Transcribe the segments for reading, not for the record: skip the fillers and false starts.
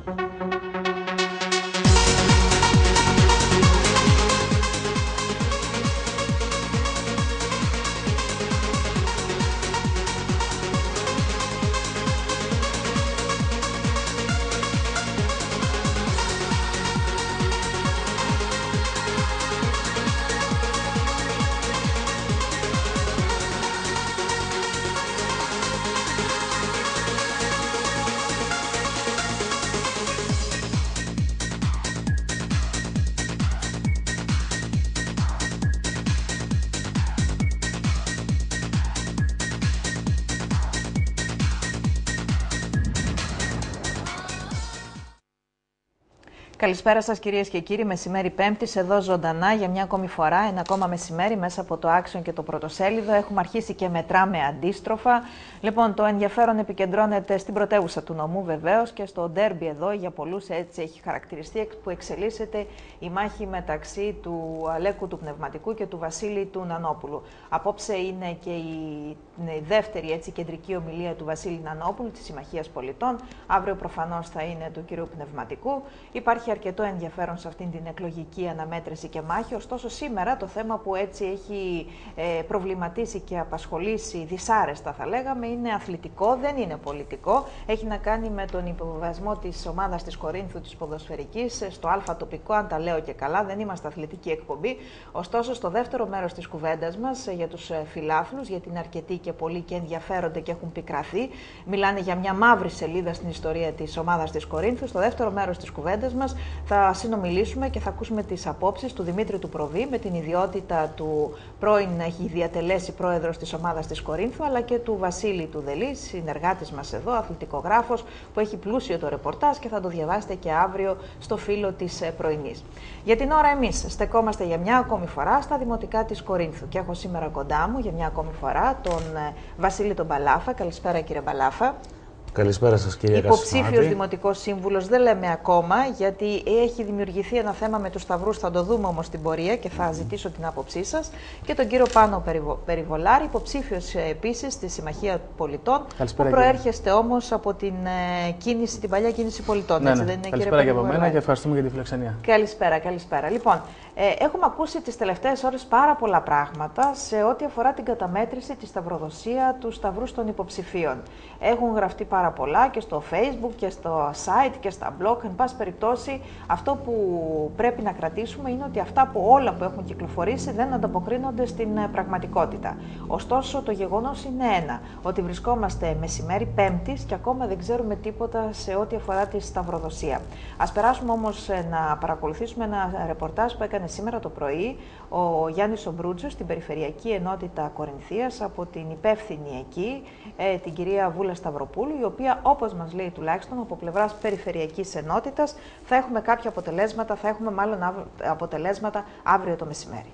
Καλησπέρα σας κυρίες και κύριοι, μεσημέρι Πέμπτης, εδώ ζωντανά για μια ακόμη φορά, ένα ακόμα μεσημέρι μέσα από το Άξιον και το Πρωτοσέλιδο. Έχουμε αρχίσει και μετράμε αντίστροφα. Λοιπόν, το ενδιαφέρον επικεντρώνεται στην πρωτεύουσα του νομού βεβαίως και στο ντέρμπι εδώ, για πολλούς έτσι έχει χαρακτηριστεί, που εξελίσσεται η μάχη μεταξύ του Αλέκου του Πνευματικού και του Βασίλη του Νανόπουλου. Απόψε είναι και η δεύτερη έτσι κεντρική ομιλία του Βασίλη Νανόπουλου της Συμμαχίας Πολιτών. Αύριο προφανώς θα είναι του κυρίου Πνευματικού. Υπάρχει αρκετό ενδιαφέρον σε αυτήν την εκλογική αναμέτρηση και μάχη, ωστόσο σήμερα το θέμα που έτσι έχει προβληματίσει και απασχολήσει δυσάρεστα θα λέγαμε είναι αθλητικό, δεν είναι πολιτικό. Έχει να κάνει με τον υποβιβασμό της ομάδας της Κορίνθου της ποδοσφαιρικής στο Α τοπικό, αν τα λέω και καλά, δεν είμαστε αθλητική εκπομπή. Ωστόσο στο δεύτερο μέρος της κουβέντας μας για τους φιλάθλους, γιατί είναι αρκετοί και πολλοί και ενδιαφέρονται και έχουν πικραθεί, μιλάνε για μια μαύρη σελίδα στην ιστορία της ομάδας της Κορίνθου. Στο δεύτερο μέρος της κουβέντας μας θα συνομιλήσουμε και θα ακούσουμε τις απόψεις του Δημήτρη του Προβή με την ιδιότητα του πρώην έχει διατελέσει πρόεδρος της ομάδας της Κορίνθου, αλλά και του Βασίλη του Δελή, συνεργάτης μας εδώ, αθλητικογράφος, που έχει πλούσιο το ρεπορτάζ και θα το διαβάσετε και αύριο στο φύλλο της πρωινής. Για την ώρα εμείς στεκόμαστε για μια ακόμη φορά στα δημοτικά της Κορίνθου και έχω σήμερα κοντά μου για μια ακόμη φορά τον Βασίλη τον Μπαλάφα. Καλησπέρα κύριε Μπαλάφα. Καλησπέρα σας κυρία Κασιμάτη. Υποψήφιος δημοτικός σύμβουλος, δεν λέμε ακόμα, γιατί έχει δημιουργηθεί ένα θέμα με τους σταυρούς, θα το δούμε όμως στην πορεία και θα ζητήσω την άποψή σας. Και τον κύριο Πάνο Περιβολάρη, υποψήφιος επίσης στη Συμμαχία Πολιτών, Καλησπέρα, που προέρχεστε όμως από την κίνηση, την παλιά κίνηση πολιτών. Ναι, έτσι, ναι. δεν είναι, καλησπέρα και από μένα και ευχαριστούμε για τη φιλοξενία. Καλησπέρα, καλησπέρα. Λοιπόν, έχουμε ακούσει τις τελευταίες ώρες πάρα πολλά πράγματα σε ό,τι αφορά την καταμέτρηση, τη σταυροδοσία του σταυρού των υποψηφίων. Έχουν γραφτεί πάρα πολλά και στο Facebook και στο site και στα blog. Εν πάση περιπτώσει, αυτό που πρέπει να κρατήσουμε είναι ότι αυτά που όλα που έχουν κυκλοφορήσει δεν ανταποκρίνονται στην πραγματικότητα. Ωστόσο, το γεγονός είναι ένα, ότι βρισκόμαστε μεσημέρι Πέμπτης και ακόμα δεν ξέρουμε τίποτα σε ό,τι αφορά τη σταυροδοσία. Ας περάσουμε όμως να παρακολουθήσουμε ένα ρεπορτάζ που έκανε σήμερα το πρωί ο Γιάννης Ομπρούτζος στην Περιφερειακή Ενότητα Κορινθίας από την υπεύθυνη εκεί, την κυρία Βούλα Σταυροπούλου, η οποία, όπως μας λέει τουλάχιστον από πλευράς Περιφερειακής Ενότητας, θα έχουμε κάποια αποτελέσματα, θα έχουμε μάλλον αποτελέσματα αύριο το μεσημέρι.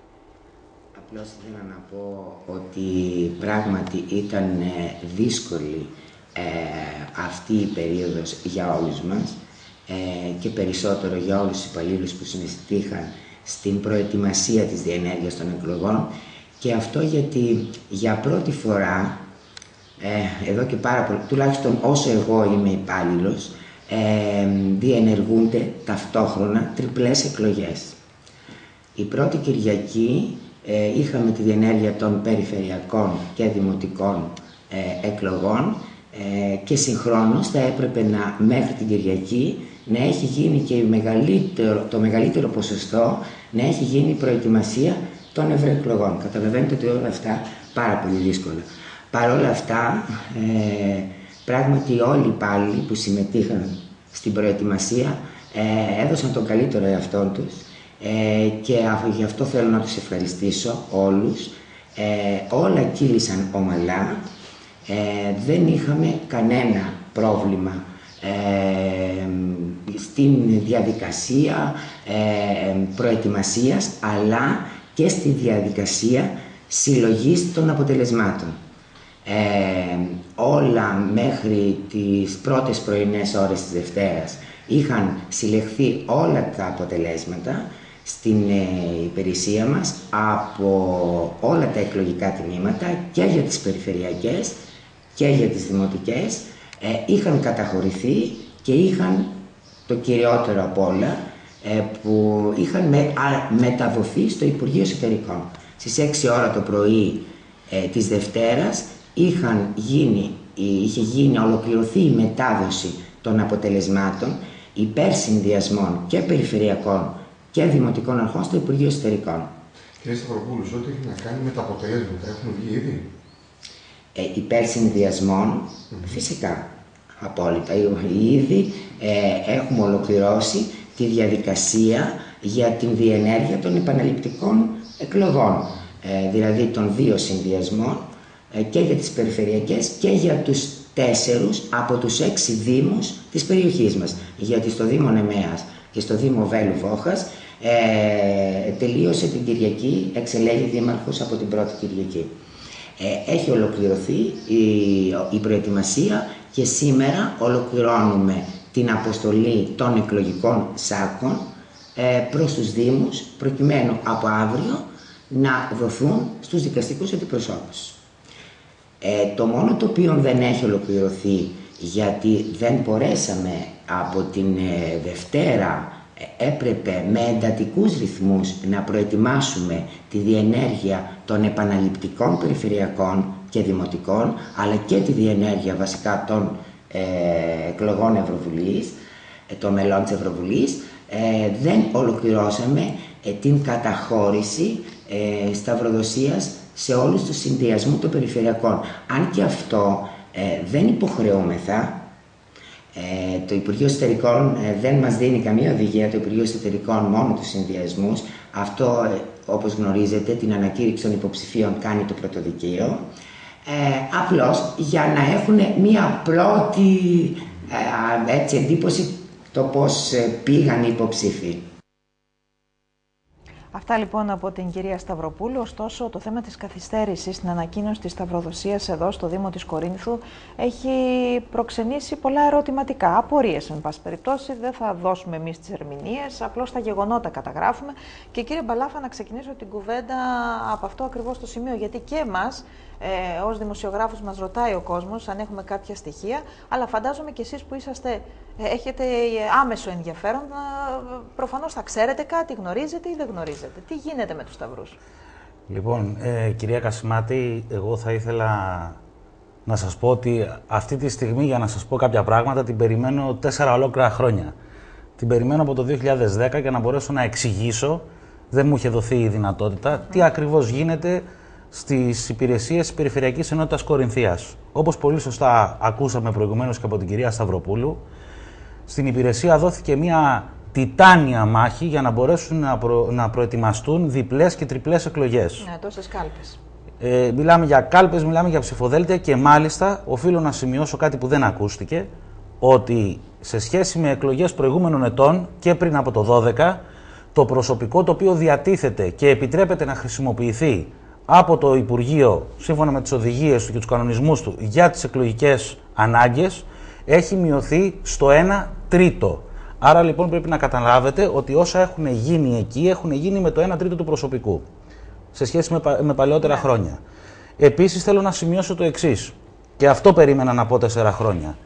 Απλώς ήθελα να πω ότι πράγματι ήταν δύσκολη αυτή η περίοδος για όλους μας και περισσότερο για όλους τους υπαλλήλους που συμμετείχαν στην προετοιμασία της διενέργειας των εκλογών, και αυτό γιατί για πρώτη φορά εδώ και πάρα πολύ, τουλάχιστον όσο εγώ είμαι υπάλληλος, διενεργούνται ταυτόχρονα τριπλές εκλογές. Η πρώτη Κυριακή είχαμε τη διενέργεια των περιφερειακών και δημοτικών εκλογών και συγχρόνως θα έπρεπε μέχρι την Κυριακή να έχει γίνει και το μεγαλύτερο ποσοστό, να έχει γίνει η προετοιμασία των ευρωεκλογών. Καταλαβαίνετε ότι όλα αυτά πάρα πολύ δύσκολα. Παρ' όλα αυτά, πράγματι όλοι οι υπάλληλοι που συμμετείχαν στην προετοιμασία έδωσαν τον καλύτερο εαυτό τους και γι' αυτό θέλω να τους ευχαριστήσω όλους. Όλα κύλησαν ομαλά, δεν είχαμε κανένα πρόβλημα στην διαδικασία προετοιμασίας, αλλά και στη διαδικασία συλλογής των αποτελεσμάτων. Όλα μέχρι τις πρώτες πρωινές ώρες της Δευτέρας είχαν συλλεχθεί όλα τα αποτελέσματα στην υπηρεσία μας από όλα τα εκλογικά τμήματα και για τις περιφερειακές και για τις δημοτικές. Είχαν καταχωρηθεί και είχαν το κυριότερο απ' όλα, που είχαν μεταδοθεί στο Υπουργείο Εσωτερικών. Στις 6 ώρα το πρωί της Δευτέρας είχε ολοκληρωθεί η μετάδοση των αποτελεσμάτων υπερσυνδυασμών και περιφερειακών και δημοτικών αρχών στο Υπουργείο Εσωτερικών. Κύριε Σταυροπούλου, ό,τι έχει να κάνει με τα αποτελέσματα έχουν βγει ήδη? Υπερσυνδυασμών, φυσικά, απόλυτα. Ήδη έχουμε ολοκληρώσει τη διαδικασία για την διενέργεια των επαναληπτικών εκλογών, δηλαδή των 2 συνδυασμών, και για τις περιφερειακές και για τους 4 από τους 6 δήμους της περιοχής μας. Γιατί στο Δήμο Νεμέας και στο Δήμο Βέλου Βόχας τελείωσε την Κυριακή, εξελέγει δήμαρχος από την πρώτη Κυριακή. Έχει ολοκληρωθεί η προετοιμασία και σήμερα ολοκληρώνουμε την αποστολή των εκλογικών σάκων προς τους Δήμους, προκειμένου από αύριο να δοθούν στους δικαστικούς αντιπροσώπους. Το μόνο το οποίο δεν έχει ολοκληρωθεί, γιατί δεν μπορέσαμε από την Δευτέρα, έπρεπε με εντατικούς ρυθμούς να προετοιμάσουμε τη διενέργεια των επαναληπτικών περιφερειακών και δημοτικών, αλλά και τη διενέργεια βασικά των εκλογών Ευρωβουλής, των μελών της Ευρωβουλής. Δεν ολοκληρώσαμε την καταχώρηση σταυροδοσίας σε όλους τους συνδυασμούς των περιφερειακών. Αν και αυτό δεν υποχρεούμεθα, το Υπουργείο Εσωτερικών δεν μας δίνει καμία οδηγία, το Υπουργείο Εσωτερικών μόνο τους συνδυασμούς. Αυτό, όπως γνωρίζετε, την ανακήρυξη των υποψηφίων κάνει το Πρωτοδικείο. Απλώς για να έχουν μία πρώτη εντύπωση το πώς πήγαν οι υποψήφοι. Αυτά λοιπόν από την κυρία Σταυροπούλου. Ωστόσο, το θέμα της καθυστέρησης στην ανακοίνωση της σταυροδοσίας εδώ στο Δήμο της Κορίνθου έχει προξενήσει πολλά ερωτηματικά, απορίες εν πάση περιπτώσει. Δεν θα δώσουμε εμείς τις ερμηνείες, απλώς τα γεγονότα καταγράφουμε. Και κύριε Μπαλάφα, να ξεκινήσω την κουβέντα από αυτό ακριβώς το σημείο, γιατί και εμάς ως δημοσιογράφους μας ρωτάει ο κόσμος αν έχουμε κάποια στοιχεία, αλλά φαντάζομαι και εσείς που έχετε άμεσο ενδιαφέρον, προφανώς θα ξέρετε κάτι, γνωρίζετε ή δεν γνωρίζετε. Τι γίνεται με τους σταυρούς? Λοιπόν, κυρία Κασιμάτη, εγώ θα ήθελα να σας πω ότι αυτή τη στιγμή, για να σας πω κάποια πράγματα, την περιμένω 4 ολόκληρα χρόνια. Την περιμένω από το 2010 για να μπορέσω να εξηγήσω, δεν μου είχε δοθεί η δυνατότητα, τι ακριβώς γίνεται στις υπηρεσίες της Περιφερειακής Ενότητας Κορινθίας. Όπως πολύ σωστά ακούσαμε προηγουμένως και από την κυρία Σταυροπούλου, στην υπηρεσία δόθηκε μια τιτάνια μάχη για να μπορέσουν να προετοιμαστούν διπλές και τριπλές εκλογές. Ναι, τόσες κάλπες. Μιλάμε για κάλπες, μιλάμε για ψηφοδέλτια και μάλιστα οφείλω να σημειώσω κάτι που δεν ακούστηκε, ότι σε σχέση με εκλογές προηγούμενων ετών και πριν από το 2012, το προσωπικό το οποίο διατίθεται και επιτρέπεται να χρησιμοποιηθεί από το Υπουργείο, σύμφωνα με τις οδηγίες του και τους κανονισμούς του, για τις εκλογικές ανάγκες, έχει μειωθεί στο 1/3. Άρα λοιπόν πρέπει να καταλάβετε ότι όσα έχουν γίνει εκεί, έχουν γίνει με το 1/3 του προσωπικού, σε σχέση με παλαιότερα χρόνια. Επίσης θέλω να σημειώσω το εξής, και αυτό περίμενα να πω 4 χρόνια.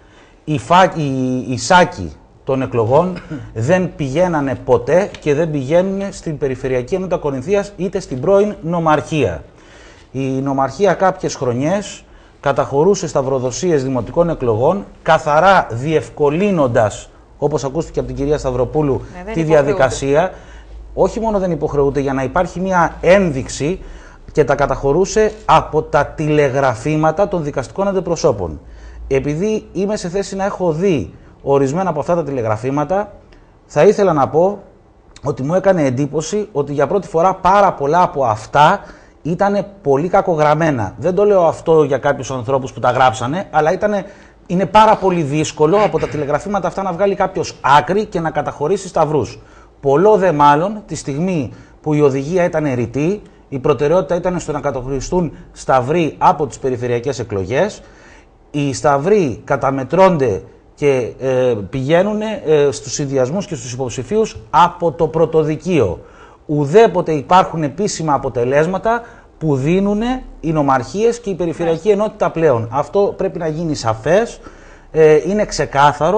Οι σάκοι των εκλογών δεν πηγαίνανε ποτέ και δεν πηγαίνουν στην Περιφερειακή Ενότητα Κορινθίας είτε στην πρώην νομαρχία. Η νομαρχία κάποιες χρονιές καταχωρούσε σταυροδοσίες δημοτικών εκλογών, καθαρά διευκολύνοντας, όπως ακούστηκε από την κυρία Σταυροπούλου, τη διαδικασία. Όχι μόνο δεν υποχρεούται, για να υπάρχει μια ένδειξη, και τα καταχωρούσε από τα τηλεγραφήματα των δικαστικών αντιπροσώπων. Επειδή είμαι σε θέση να έχω δει ορισμένα από αυτά τα τηλεγραφήματα, θα ήθελα να πω ότι μου έκανε εντύπωση ότι για πρώτη φορά πάρα πολλά από αυτά ήταν πολύ κακογραμμένα. Δεν το λέω αυτό για κάποιους ανθρώπους που τα γράψανε, αλλά είναι πάρα πολύ δύσκολο από τα τηλεγραφήματα αυτά να βγάλει κάποιος άκρη και να καταχωρήσει σταυρούς. Πολλό δε μάλλον τη στιγμή που η οδηγία ήταν ρητή, η προτεραιότητα ήταν στο να καταχωριστούν σταυροί από τις περιφερειακές εκλογές. Οι σταυροί καταμετρώνται και πηγαίνουν στους συνδυασμούς και στους υποψηφίους από το Πρωτοδικείο. Ουδέποτε υπάρχουν επίσημα αποτελέσματα που δίνουν οι νομαρχίες και η Περιφερειακή Ενότητα πλέον. Αυτό πρέπει να γίνει σαφές, είναι ξεκάθαρο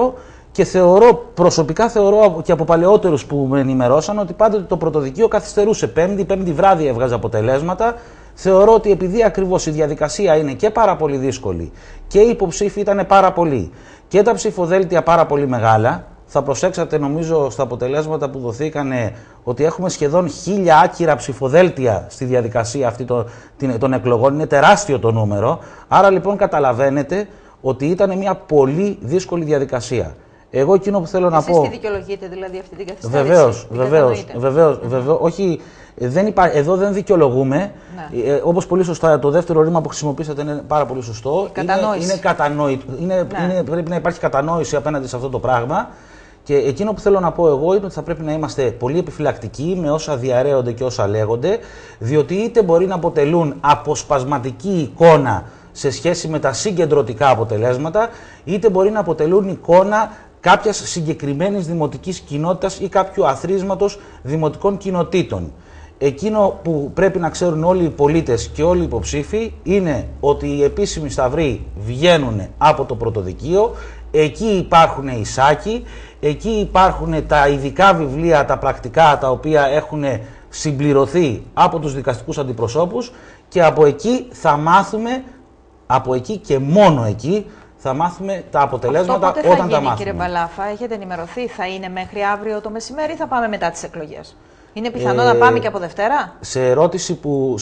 Και προσωπικά θεωρώ και από παλαιότερους που με ενημερώσαν ότι πάντοτε το πρωτοδικείο καθυστερούσε. Πέμπτη βράδυ έβγαζε αποτελέσματα. Θεωρώ ότι επειδή ακριβώς η διαδικασία είναι και πάρα πολύ δύσκολη και οι υποψήφοι ήταν πάρα πολλοί και τα ψηφοδέλτια πάρα πολύ μεγάλα, θα προσέξατε νομίζω στα αποτελέσματα που δοθήκανε ότι έχουμε σχεδόν 1000 άκυρα ψηφοδέλτια στη διαδικασία αυτή των εκλογών. Είναι τεράστιο το νούμερο. Άρα λοιπόν καταλαβαίνετε ότι ήταν μια πολύ δύσκολη διαδικασία. Εγώ εκείνο που θέλω να πω. Εσείς τι δικαιολογείτε δηλαδή αυτή την καθυστέρηση? Βεβαίως. Όχι, εδώ δεν δικαιολογούμε. Ναι. Όπως πολύ σωστά, το δεύτερο ρήμα που χρησιμοποίησατε είναι πάρα πολύ σωστό. Είναι κατανόητο. Πρέπει να υπάρχει κατανόηση απέναντι σε αυτό το πράγμα. Και εκείνο που θέλω να πω εγώ είναι ότι θα πρέπει να είμαστε πολύ επιφυλακτικοί με όσα διαρρέονται και όσα λέγονται, διότι είτε μπορεί να αποτελούν αποσπασματική εικόνα σε σχέση με τα συγκεντρωτικά αποτελέσματα, είτε μπορεί να αποτελούν εικόνα κάποιας συγκεκριμένης δημοτικής κοινότητας ή κάποιου αθροίσματος δημοτικών κοινοτήτων. Εκείνο που πρέπει να ξέρουν όλοι οι πολίτες και όλοι οι υποψήφοι είναι ότι οι επίσημοι σταυροί βγαίνουν από το πρωτοδικείο, εκεί υπάρχουν οι σάκοι, εκεί υπάρχουν τα ειδικά βιβλία, τα πρακτικά τα οποία έχουν συμπληρωθεί από τους δικαστικούς αντιπροσώπους και από εκεί θα μάθουμε, από εκεί και μόνο εκεί, θα μάθουμε τα αποτελέσματα όταν τα μάθουμε. Κύριε Μπαλάφα, έχετε ενημερωθεί, θα είναι μέχρι αύριο το μεσημέρι ή θα πάμε μετά τις εκλογές? Είναι πιθανό να πάμε και από Δευτέρα? Σε ερώτηση που.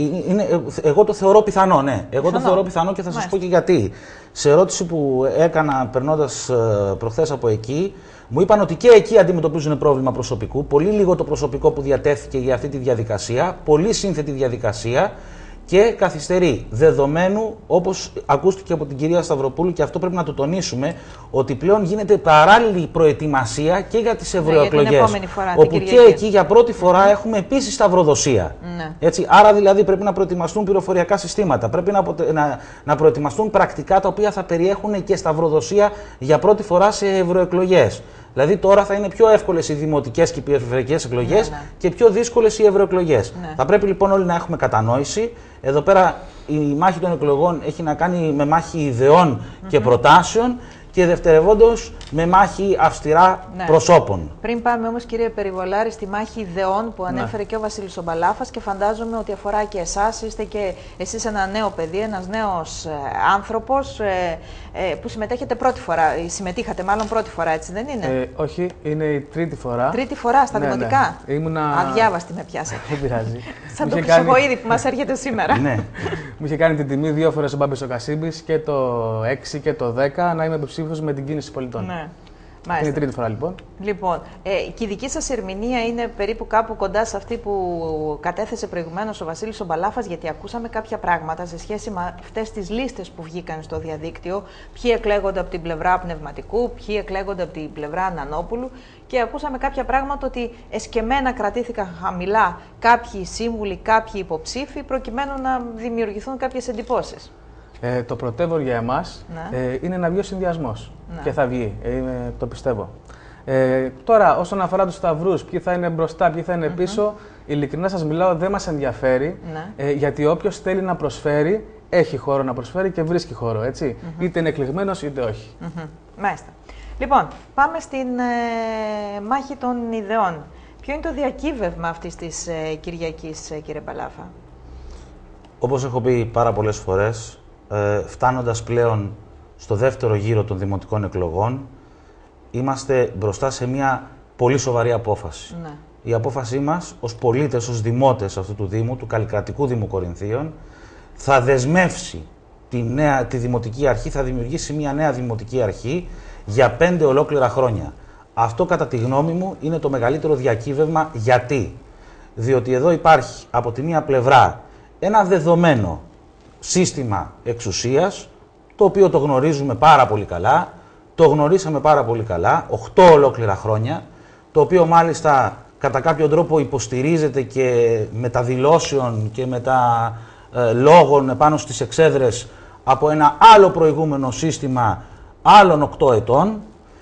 Εγώ το θεωρώ πιθανό, ναι. Εγώ το θεωρώ πιθανό και θα σας πω και γιατί. Σε ερώτηση που έκανα περνώντας προχθές από εκεί, μου είπαν ότι και εκεί αντιμετωπίζουν πρόβλημα προσωπικού. Πολύ λίγο το προσωπικό που διατέθηκε για αυτή τη διαδικασία. Πολύ σύνθετη διαδικασία. Και καθυστερεί. Δεδομένου, όπως ακούστηκε από την κυρία Σταυροπούλου, και αυτό πρέπει να το τονίσουμε, ότι πλέον γίνεται παράλληλη προετοιμασία και για τις ευρωεκλογές. Όπου και εκεί για πρώτη φορά έχουμε επίσης σταυροδοσία. Ναι. Έτσι, άρα δηλαδή πρέπει να προετοιμαστούν πληροφοριακά συστήματα. Πρέπει να προετοιμαστούν πρακτικά τα οποία θα περιέχουν και σταυροδοσία για πρώτη φορά σε ευρωεκλογές. Δηλαδή τώρα θα είναι πιο εύκολες οι δημοτικές και οι περιφερειακές εκλογές και πιο δύσκολες οι ευρωεκλογές. Ναι. Θα πρέπει λοιπόν όλοι να έχουμε κατανόηση. Εδώ πέρα η μάχη των εκλογών έχει να κάνει με μάχη ιδεών και προτάσεων και δευτερευόντως με μάχη αυστηρά προσώπων. Πριν πάμε όμως, κύριε Περιβολάρη, στη μάχη ιδεών που ανέφερε και ο Βασίλης ο Μπαλάφας και φαντάζομαι ότι αφορά και εσάς, είστε και εσείς ένα νέο παιδί, ένας νέος άνθρωπος που συμμετέχετε πρώτη φορά, συμμετείχατε μάλλον πρώτη φορά, έτσι δεν είναι? Όχι, είναι η τρίτη φορά. Τρίτη φορά στα δημοτικά. Αδιάβαστη με πιάσατε. Δεν πειράζει. Σαν το χρυσοβοίδι που μας έρχεται σήμερα. Μου είχε κάνει την τιμή 2 φορές ο Μπάμπης ο Κασίμπης και το 6 και το 10 να είμαι υποψήφιος με την κίνηση πολιτών. Ναι. Είναι η τρίτη φορά λοιπόν. Λοιπόν, και η δική σας ερμηνεία είναι περίπου κάπου κοντά σε αυτή που κατέθεσε προηγουμένως ο Βασίλης ο Μπαλάφας, γιατί ακούσαμε κάποια πράγματα σε σχέση με αυτές τις λίστες που βγήκαν στο διαδίκτυο, ποιοι εκλέγονται από την πλευρά Πνευματικού, ποιοι εκλέγονται από την πλευρά Ανανόπουλου, και ακούσαμε κάποια πράγματα ότι εσκεμμένα κρατήθηκαν χαμηλά κάποιοι σύμβουλοι, κάποιοι υποψήφοι, προκειμένου να δημιουργηθούν κάποιες εντυπώσεις. Το πρωτεύον για εμάς είναι να βγει ο συνδυασμός. Και θα βγει, το πιστεύω. Τώρα, όσον αφορά τους σταυρούς, ποιοι θα είναι μπροστά, ποιοι θα είναι πίσω, ειλικρινά σας μιλάω, δεν μας ενδιαφέρει, γιατί όποιος θέλει να προσφέρει, έχει χώρο να προσφέρει και βρίσκει χώρο, έτσι. Είτε είναι εκλεγμένος, είτε όχι. Μάλιστα. Λοιπόν, πάμε στην μάχη των ιδεών. Ποιο είναι το διακύβευμα αυτής της Κυριακής, κύριε Μπαλάφα? Όπως έχω πει πάρα πολλές φορές, φτάνοντας πλέον στο δεύτερο γύρο των δημοτικών εκλογών, είμαστε μπροστά σε μια πολύ σοβαρή απόφαση. Ναι. Η απόφασή μας ως πολίτες, ως δημότες αυτού του Δήμου, του Καλλικρατικού Δήμου Κορινθίων, θα δεσμεύσει τη Δημοτική Αρχή, θα δημιουργήσει μια νέα Δημοτική Αρχή για 5 ολόκληρα χρόνια. Αυτό κατά τη γνώμη μου είναι το μεγαλύτερο διακύβευμα. Γιατί? Διότι εδώ υπάρχει από τη μία πλευρά ένα δεδομένο σύστημα εξουσίας, το οποίο το γνωρίζουμε πάρα πολύ καλά, το γνωρίσαμε πάρα πολύ καλά, 8 ολόκληρα χρόνια, το οποίο μάλιστα κατά κάποιον τρόπο υποστηρίζεται και μεταδηλώσεων και λόγων πάνω στις εξέδρες από ένα άλλο προηγούμενο σύστημα άλλων 8 ετών.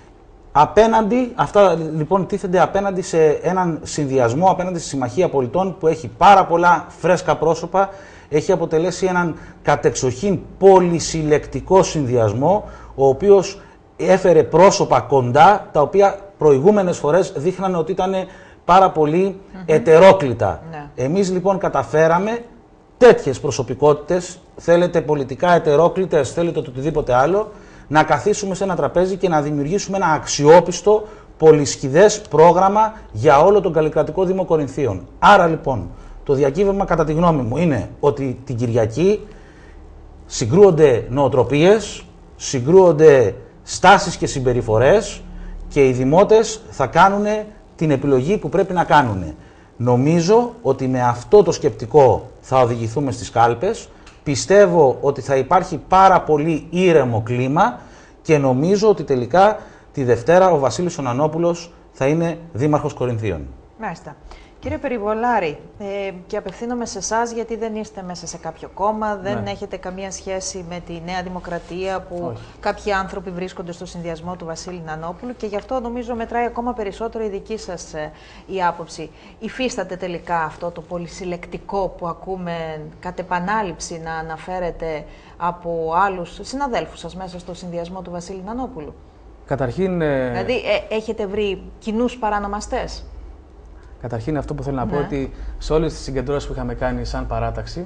Αυτά λοιπόν τίθενται απέναντι σε έναν συνδυασμό, απέναντι στη Συμμαχία Πολιτών που έχει πάρα πολλά φρέσκα πρόσωπα, έχει αποτελέσει έναν κατεξοχήν πολυσυλλεκτικό συνδυασμό, ο οποίος έφερε πρόσωπα κοντά, τα οποία προηγούμενες φορές δείχνανε ότι ήταν πάρα πολύ ετερόκλητα. Εμείς λοιπόν καταφέραμε τέτοιες προσωπικότητες, θέλετε πολιτικά ετερόκλητες, θέλετε το οτιδήποτε άλλο, να καθίσουμε σε ένα τραπέζι και να δημιουργήσουμε ένα αξιόπιστο, πολυσχηδές πρόγραμμα για όλο τον καλλικρατικό Δήμο Κορινθίων. Άρα λοιπόν, το διακύβευμα κατά τη γνώμη μου είναι ότι την Κυριακή συγκρούονται νοοτροπίες, συγκρούονται στάσεις και συμπεριφορές και οι δημότες θα κάνουν την επιλογή που πρέπει να κάνουν. Νομίζω ότι με αυτό το σκεπτικό θα οδηγηθούμε στις κάλπες. Πιστεύω ότι θα υπάρχει πάρα πολύ ήρεμο κλίμα και νομίζω ότι τελικά τη Δευτέρα ο Βασίλης ο Νανόπουλος θα είναι δήμαρχος Κορινθίων. Μάλιστα. Κύριε Περιβολάρη, και απευθύνομαι σε εσάς γιατί δεν είστε μέσα σε κάποιο κόμμα, δεν έχετε καμία σχέση με τη Νέα Δημοκρατία που κάποιοι άνθρωποι βρίσκονται στο συνδυασμό του Βασίλη Νανόπουλου και γι' αυτό νομίζω μετράει ακόμα περισσότερο η δική σας η άποψη. Υφίσταται τελικά αυτό το πολυσυλλεκτικό που ακούμε κατ' επανάληψη να αναφέρεται από άλλους συναδέλφους σας μέσα στο συνδυασμό του Βασίλη Νανόπουλου? Καταρχήν... Δηλαδή έχετε βρει κοινούς παρανομαστές? Καταρχήν, αυτό που θέλω να πω ότι σε όλες τις συγκεντρώσεις που είχαμε κάνει σαν παράταξη,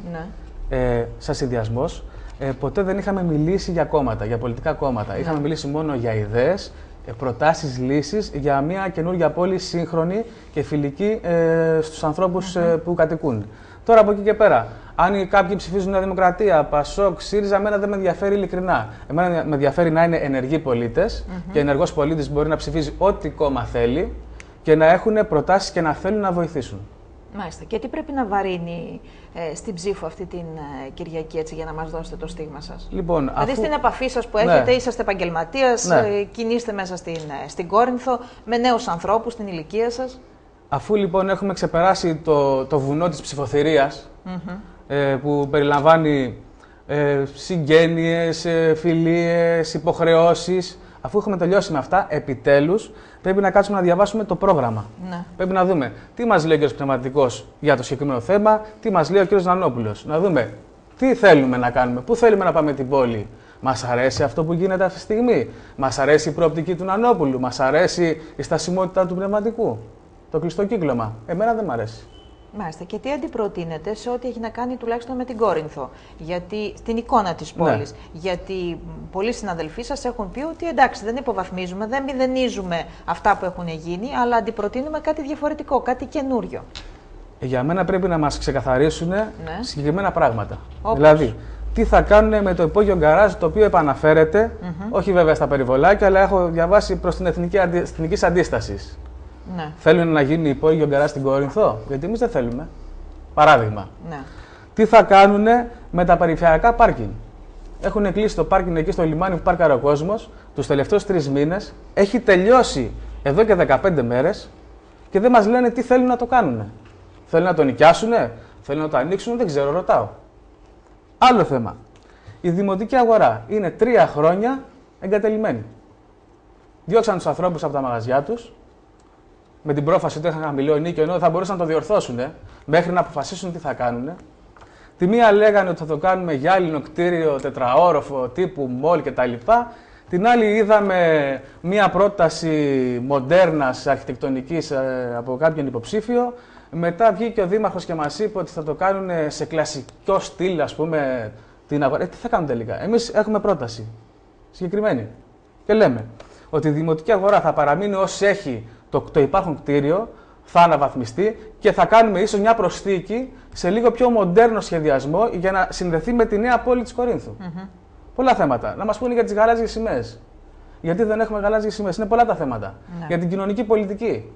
σαν συνδυασμός, ποτέ δεν είχαμε μιλήσει για κόμματα, για πολιτικά κόμματα. Είχαμε μιλήσει μόνο για ιδέες, προτάσεις, λύσεις για μια καινούργια πόλη σύγχρονη και φιλική στους ανθρώπους που κατοικούν. Τώρα από εκεί και πέρα, αν κάποιοι ψηφίζουν Νέα Δημοκρατία, Πασόκ, ΣΥΡΙΖΑ, εμένα δεν με ενδιαφέρει ειλικρινά. Εμένα με ενδιαφέρει να είναι ενεργοί πολίτες και ενεργός πολίτης μπορεί να ψηφίζει ό,τι κόμμα θέλει και να έχουν προτάσεις και να θέλουν να βοηθήσουν. Μάλιστα. Και τι πρέπει να βαρύνει στην ψήφο αυτή την Κυριακή, έτσι, για να μας δώσετε το στίγμα σας? Λοιπόν, δηλαδή στην επαφή σας που έχετε, είσαστε επαγγελματίας, κινείστε μέσα στην Κόρινθο, με νέους ανθρώπους στην ηλικία σας. Αφού λοιπόν έχουμε ξεπεράσει το βουνό της ψηφοθυρίας, που περιλαμβάνει συγγένειες, φιλίες, υποχρεώσεις, αφού έχουμε τελειώσει με αυτά, επιτέλους πρέπει να κάτσουμε να διαβάσουμε το πρόγραμμα. Πρέπει να δούμε τι μας λέει ο κ. Πνευματικός για το συγκεκριμένο θέμα, τι μας λέει ο κ. Νανόπουλος. Να δούμε τι θέλουμε να κάνουμε, πού θέλουμε να πάμε την πόλη. Μας αρέσει αυτό που γίνεται αυτή τη στιγμή? Μας αρέσει η προοπτική του Νανόπουλου? Μας αρέσει η στασιμότητα του Πνευματικού? Το κλειστό κύκλωμα? Εμένα δεν μ' αρέσει. Μάλιστα. Και τι αντιπροτείνετε σε ό,τι έχει να κάνει τουλάχιστον με την Κόρινθο, γιατί, στην εικόνα της πόλης? Γιατί πολλοί συναδελφοί σας έχουν πει ότι εντάξει, δεν υποβαθμίζουμε, δεν μηδενίζουμε αυτά που έχουν γίνει, αλλά αντιπροτείνουμε κάτι διαφορετικό, κάτι καινούριο. Για μένα πρέπει να μας ξεκαθαρίσουν συγκεκριμένα πράγματα. Δηλαδή, τι θα κάνουν με το υπόγειο γκαράζ, το οποίο επαναφέρεται, όχι βέβαια στα περιβολάκια, αλλά έχω διαβάσει προς την εθνική αντίσταση. Θέλουν να γίνει υπόγειο γκαράζ στην Κόρινθο? Γιατί εμείς δεν θέλουμε. Παράδειγμα. Τι θα κάνουν με τα περιφερειακά πάρκινγκ? Έχουν κλείσει το πάρκινγκ εκεί στο λιμάνι που πάρκαρε ο κόσμος τους τελευταίους 3 μήνες. Έχει τελειώσει εδώ και 15 μέρες και δεν μας λένε τι θέλουν να το κάνουν. Θέλουν να το νοικιάσουνε, θέλουν να το ανοίξουν, δεν ξέρω, ρωτάω. Άλλο θέμα. Η δημοτική αγορά είναι 3 χρόνια εγκατελειμμένη. Διώξαν τους ανθρώπους από τα μαγαζιά τους, με την πρόφαση ότι είχαν χαμηλό ενοίκιο, ενώ θα μπορούσαν να το διορθώσουν μέχρι να αποφασίσουν τι θα κάνουν. Τη μία λέγανε ότι θα το κάνουμε γυάλινο κτίριο, τετραόροφο, τύπου μολ κτλ. Την άλλη είδαμε μία πρόταση μοντέρνας αρχιτεκτονικής από κάποιον υποψήφιο. Μετά βγήκε ο δήμαρχος και μας είπε ότι θα το κάνουν σε κλασικό στυλ, ας πούμε, την αγορά. Τι θα κάνουν τελικά? Εμείς έχουμε πρόταση συγκεκριμένη και λέμε ότι η δημοτική αγορά θα παραμείνει ως έχει το υπάρχον κτίριο, θα αναβαθμιστεί και θα κάνουμε ίσως μια προσθήκη σε λίγο πιο μοντέρνο σχεδιασμό για να συνδεθεί με τη νέα πόλη της Κορίνθου. Πολλά θέματα. Να μας πούνε για τις γαλάζιες σημαίες. Γιατί δεν έχουμε γαλάζιες σημαίες? Είναι πολλά τα θέματα. Για την κοινωνική πολιτική.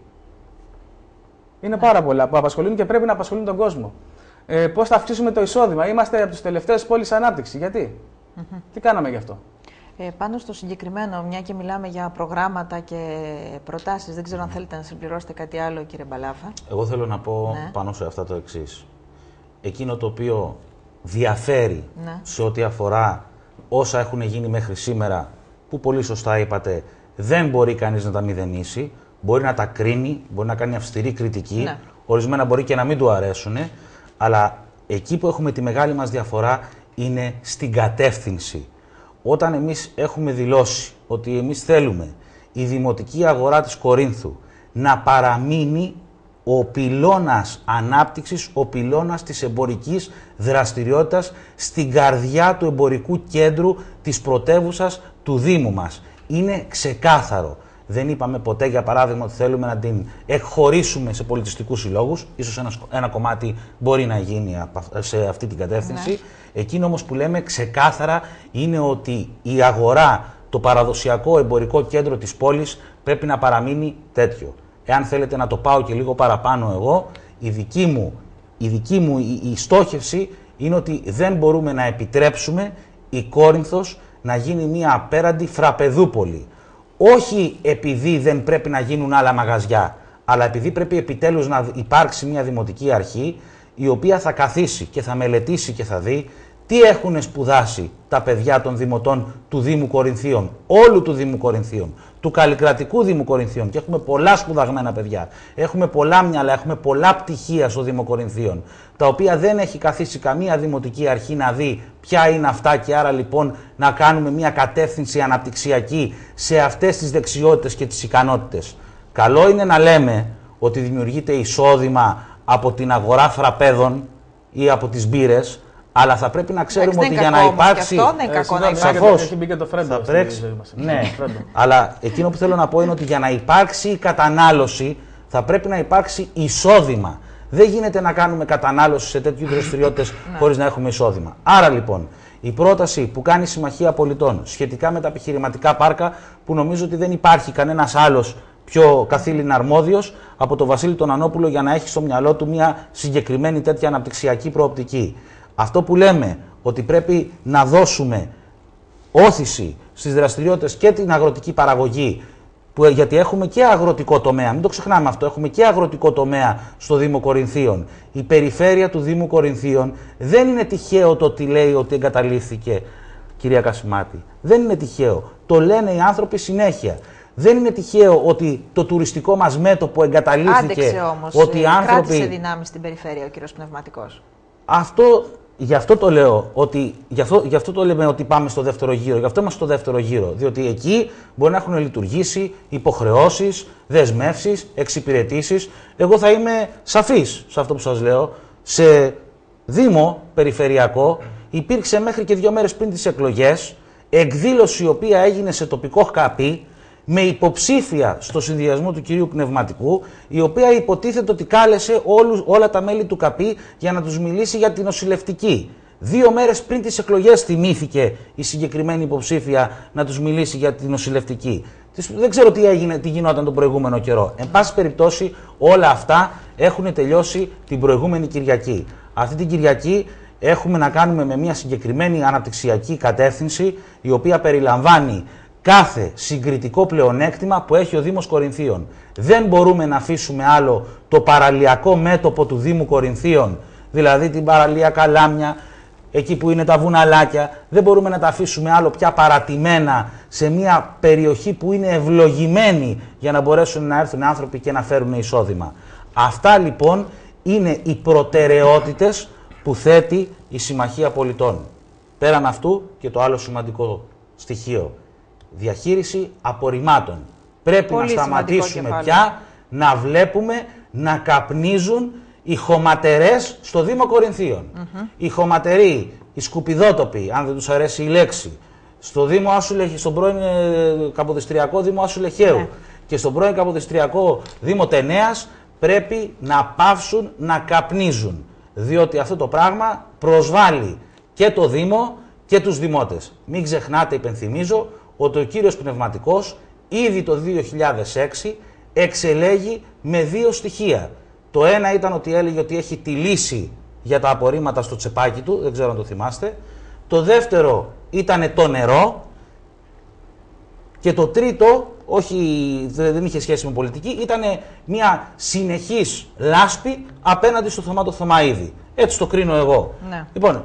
Είναι πάρα πολλά που απασχολούν και πρέπει να απασχολούν τον κόσμο. Πώς θα αυξήσουμε το εισόδημα? Είμαστε από τις τελευταίες πόλεις ανάπτυξη. Γιατί? Τι κάναμε γι' αυτό? Πάνω στο συγκεκριμένο, μια και μιλάμε για προγράμματα και προτάσεις, δεν ξέρω αν θέλετε να συμπληρώσετε κάτι άλλο, κύριε Μπαλάφα. Εγώ θέλω να πω πάνω σε αυτά το εξής. Εκείνο το οποίο διαφέρει σε ό,τι αφορά όσα έχουν γίνει μέχρι σήμερα, που πολύ σωστά είπατε, δεν μπορεί κανείς να τα μηδενίσει, μπορεί να τα κρίνει, μπορεί να κάνει αυστηρή κριτική, ορισμένα μπορεί και να μην του αρέσουν, αλλά εκεί που έχουμε τη μεγάλη μας διαφορά είναι στην κατεύθυνση. Όταν εμείς έχουμε δηλώσει ότι εμείς θέλουμε η δημοτική αγορά της Κορίνθου να παραμείνει ο πυλώνας ανάπτυξης, ο πυλώνας της εμπορικής δραστηριότητας στην καρδιά του εμπορικού κέντρου της πρωτεύουσας του Δήμου μας. Είναι ξεκάθαρο. Δεν είπαμε ποτέ, για παράδειγμα, ότι θέλουμε να την εκχωρήσουμε σε πολιτιστικούς συλλόγους. Ίσως ένα κομμάτι μπορεί να γίνει σε αυτή την κατεύθυνση. Ναι. Εκείνο όμως που λέμε ξεκάθαρα είναι ότι η αγορά, το παραδοσιακό εμπορικό κέντρο της πόλης πρέπει να παραμείνει τέτοιο. Εάν θέλετε να το πάω και λίγο παραπάνω εγώ, η δική μου η στόχευση είναι ότι δεν μπορούμε να επιτρέψουμε η Κόρινθος να γίνει μια απέραντη Φραπεδούπολη. Όχι επειδή δεν πρέπει να γίνουν άλλα μαγαζιά, αλλά επειδή πρέπει επιτέλους να υπάρξει μια δημοτική αρχή η οποία θα καθίσει και θα μελετήσει και θα δει τι έχουν σπουδάσει τα παιδιά των δημοτών του Δήμου Κορινθίων, όλου του Δήμου Κορινθίων, του Καλλικρατικού Δήμου Κορινθίων, και έχουμε πολλά σπουδαγμένα παιδιά. Έχουμε πολλά μυαλά, έχουμε πολλά πτυχία στο Δήμο Κορινθίων, τα οποία δεν έχει καθίσει καμία δημοτική αρχή να δει ποια είναι αυτά, και άρα λοιπόν να κάνουμε μια κατεύθυνση αναπτυξιακή σε αυτές τις δεξιότητες και τις ικανότητες. Καλό είναι να λέμε ότι δημιουργείται εισόδημα από την αγορά φραπέδων ή από τις μπύρες, αλλά θα πρέπει να ξέρουμε ότι για να υπάρξει. Αυτό είναι κακό να υπάρξει. Έχει μπει και το Φρέντο. Θα πρέπει. Ναι, αλλά εκείνο που θέλω να πω είναι ότι για να υπάρξει κατανάλωση θα πρέπει να υπάρξει εισόδημα. Δεν γίνεται να κάνουμε κατανάλωση σε τέτοιου δραστηριότητες χωρίς να έχουμε εισόδημα. Άρα λοιπόν, η πρόταση που κάνει η Συμμαχία Πολιτών σχετικά με τα επιχειρηματικά πάρκα, που νομίζω ότι δεν υπάρχει κανένας άλλος πιο καθήλυνα αρμόδιος από τον Βασίλη τον Ανόπουλο για να έχει στο μυαλό του μια συγκεκριμένη τέτοια αναπτυξιακή προοπτική. Αυτό που λέμε ότι πρέπει να δώσουμε όθηση στις δραστηριότητες και την αγροτική παραγωγή, γιατί έχουμε και αγροτικό τομέα, μην το ξεχνάμε αυτό, έχουμε και αγροτικό τομέα στο Δήμο Κορινθίων. Η περιφέρεια του Δήμου Κορινθίων δεν είναι τυχαίο το ότι λέει ότι εγκαταλείφθηκε, κυρία Κασιμάτη. Δεν είναι τυχαίο. Το λένε οι άνθρωποι συνέχεια. Δεν είναι τυχαίο ότι το τουριστικό μας μέτωπο εγκαταλείφθηκε. Άντεξε όμως, ότι οι άνθρωποι... κράτησε δυνάμεις στην περιφέρεια ο κύριος Πνευματικός. Γι' αυτό το λέω, γι' αυτό το λέμε ότι πάμε στο δεύτερο γύρο. Γι' αυτό είμαστε στο δεύτερο γύρο. Διότι εκεί μπορεί να έχουν λειτουργήσει υποχρεώσεις, δεσμεύσεις, εξυπηρετήσεις. Εγώ θα είμαι σαφής σε αυτό που σας λέω. Σε Δήμο περιφερειακό υπήρξε μέχρι και 2 μέρες πριν τις εκλογές εκδήλωση η οποία έγινε σε τοπικό ΚΑΠΗ με υποψήφια στο συνδυασμό του κυρίου Πνευματικού, η οποία υποτίθεται ότι κάλεσε όλα τα μέλη του ΚΑΠΗ για να τους μιλήσει για την νοσηλευτική. 2 μέρες πριν τις εκλογές θυμήθηκε η συγκεκριμένη υποψήφια να τους μιλήσει για την νοσηλευτική. Δεν ξέρω τι γινόταν τον προηγούμενο καιρό. Εν πάση περιπτώσει, όλα αυτά έχουν τελειώσει την προηγούμενη Κυριακή. Αυτή την Κυριακή έχουμε να κάνουμε με μια συγκεκριμένη αναπτυξιακή κατεύθυνση, η οποία περιλαμβάνει κάθε συγκριτικό πλεονέκτημα που έχει ο Δήμος Κορινθίων. Δεν μπορούμε να αφήσουμε άλλο το παραλιακό μέτωπο του Δήμου Κορινθίων, δηλαδή την παραλία Καλάμια, εκεί που είναι τα βουναλάκια. Δεν μπορούμε να τα αφήσουμε άλλο πια παρατημένα σε μια περιοχή που είναι ευλογημένη για να μπορέσουν να έρθουν άνθρωποι και να φέρουν εισόδημα. Αυτά λοιπόν είναι οι προτεραιότητες που θέτει η Συμμαχία Πολιτών. Πέραν αυτού και το άλλο σημαντικό στοιχείο. Διαχείριση απορριμμάτων. Πρέπει να σταματήσουμε πια να βλέπουμε να καπνίζουν οι χωματερές στο Δήμο Κορινθίων. Οι χωματεροί, οι σκουπιδότοποι, αν δεν τους αρέσει η λέξη, στον πρώην Καποδιστριακό Δήμο Άσου Λεχαίου και στον πρώην Καποδιστριακό Δήμο Τενέας πρέπει να πάυσουν να καπνίζουν. Διότι αυτό το πράγμα προσβάλλει και το Δήμο και τους δημότες. Μην ξεχνάτε, υπενθυμίζω, ότι ο κύριος Πνευματικός ήδη το 2006 εξελέγει με 2 στοιχεία. Το ένα ήταν ότι έλεγε ότι έχει τη λύση για τα απορρίμματα στο τσεπάκι του, δεν ξέρω αν το θυμάστε. Το δεύτερο ήταν το νερό. Και το τρίτο, δεν είχε σχέση με πολιτική, ήταν μια συνεχής λάσπη απέναντι στο Θωμά το Θωμαΐδη. Έτσι το κρίνω εγώ. Ναι. Λοιπόν,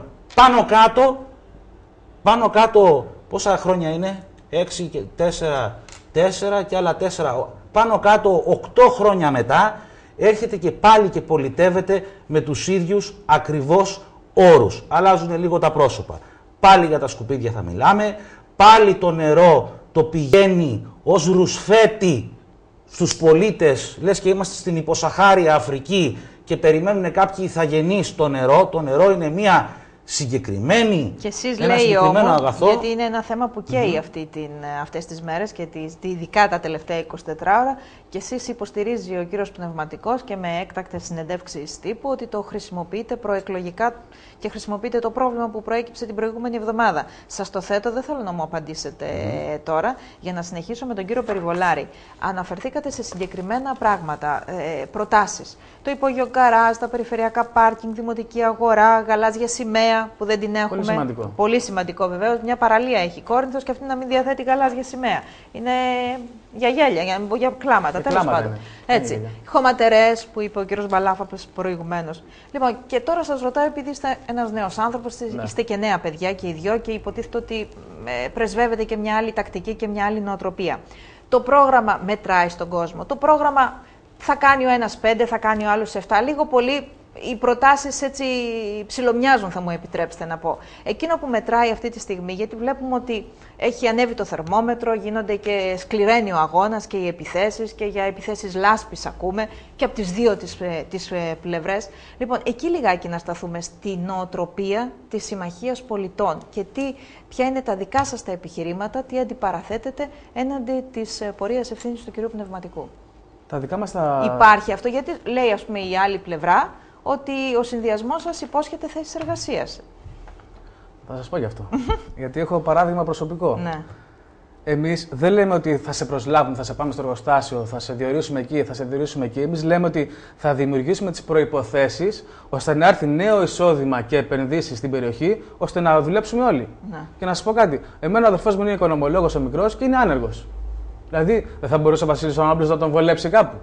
πάνω κάτω, πόσα χρόνια είναι, 6 και 4 και άλλα 4, πάνω κάτω 8 χρόνια μετά, έρχεται και πάλι και πολιτεύεται με τους ίδιους ακριβώς όρους. Αλλάζουν λίγο τα πρόσωπα. Πάλι για τα σκουπίδια θα μιλάμε, πάλι το νερό το πηγαίνει ως ρουσφέτη στους πολίτες, λες και είμαστε στην υποσαχάρια Αφρική και περιμένουν κάποιοι ηθαγενείς το νερό. Το νερό είναι μια συγκεκριμένη, και εσείς ένα λέει συγκεκριμένο όμως, αγαθό. γιατί είναι ένα θέμα που καίει αυτές τις μέρες και ειδικά τα τελευταία 24 ώρα, και εσείς υποστηρίζει ο κύριος Πνευματικός και με έκτακτες συνεντεύξεις τύπου ότι το χρησιμοποιείτε προεκλογικά και χρησιμοποιείτε το πρόβλημα που προέκυψε την προηγούμενη εβδομάδα. Σας το θέτω, δεν θέλω να μου απαντήσετε τώρα, για να συνεχίσω με τον κύριο Περιβολάρη. Αναφερθήκατε σε συγκεκριμένα πράγματα, προτάσεις. Το υπόγειο γκαράζ, τα περιφερειακά πάρκινγκ, δημοτική αγορά, γαλάζια σημαία που δεν την έχουμε. Πολύ σημαντικό. Πολύ σημαντικό βεβαίως. Μια παραλία έχει η Κόρινθος και αυτή να μην διαθέτει γαλάζια σημαία. Είναι για γέλια, για να μην πω για κλάματα. Τέλος πάντων. Έτσι. Χωματερές που είπε ο κύριος Μπαλάφας προηγουμένως. Λοιπόν, και τώρα σας ρωτάω, επειδή είστε ένας νέος άνθρωπος, είστε και νέα παιδιά και οι δυο, και υποτίθεται ότι πρεσβεύετε και μια άλλη τακτική και μια άλλη νοοτροπία. Το πρόγραμμα μετράει στον κόσμο. Το πρόγραμμα θα κάνει ο ένας 5, θα κάνει ο άλλος 7. Λίγο πολύ οι προτάσεις έτσι ψιλομοιάζουν, θα μου επιτρέψετε να πω. Εκείνο που μετράει αυτή τη στιγμή, γιατί βλέπουμε ότι έχει ανέβει το θερμόμετρο, γίνονται και σκληραίνει ο αγώνας και οι επιθέσεις, και για επιθέσεις λάσπης ακούμε και από τις δύο τις πλευρές. Λοιπόν, εκεί λιγάκι να σταθούμε στη νοοτροπία της Συμμαχίας Πολιτών και ποια είναι τα δικά σας τα επιχειρήματα, τι αντιπαραθέτετε έναντι της πορείας ευθύνης του κ. Πνευματικού. Τα δικά μας τα... Υπάρχει αυτό, γιατί λέει ας πούμε η άλλη πλευρά ότι ο συνδυασμός σας υπόσχεται θέσεις εργασίας. Θα σας πω γι' αυτό. Γιατί έχω παράδειγμα προσωπικό. Ναι. Εμείς δεν λέμε ότι θα σε προσλάβουμε, θα σε πάμε στο εργοστάσιο, θα σε διορίσουμε εκεί, θα σε διορίσουμε εκεί. Εμείς λέμε ότι θα δημιουργήσουμε τις προϋποθέσεις ώστε να έρθει νέο εισόδημα και επενδύσεις στην περιοχή, ώστε να δουλέψουμε όλοι. Ναι. Και να σας πω κάτι. Εμένα ο αδερφός μου είναι οικονομολόγος ο μικρός και είναι άνεργος. Δηλαδή, δεν θα μπορούσε ο Βασίλης Ανώπλος να τον βολέψει κάπου.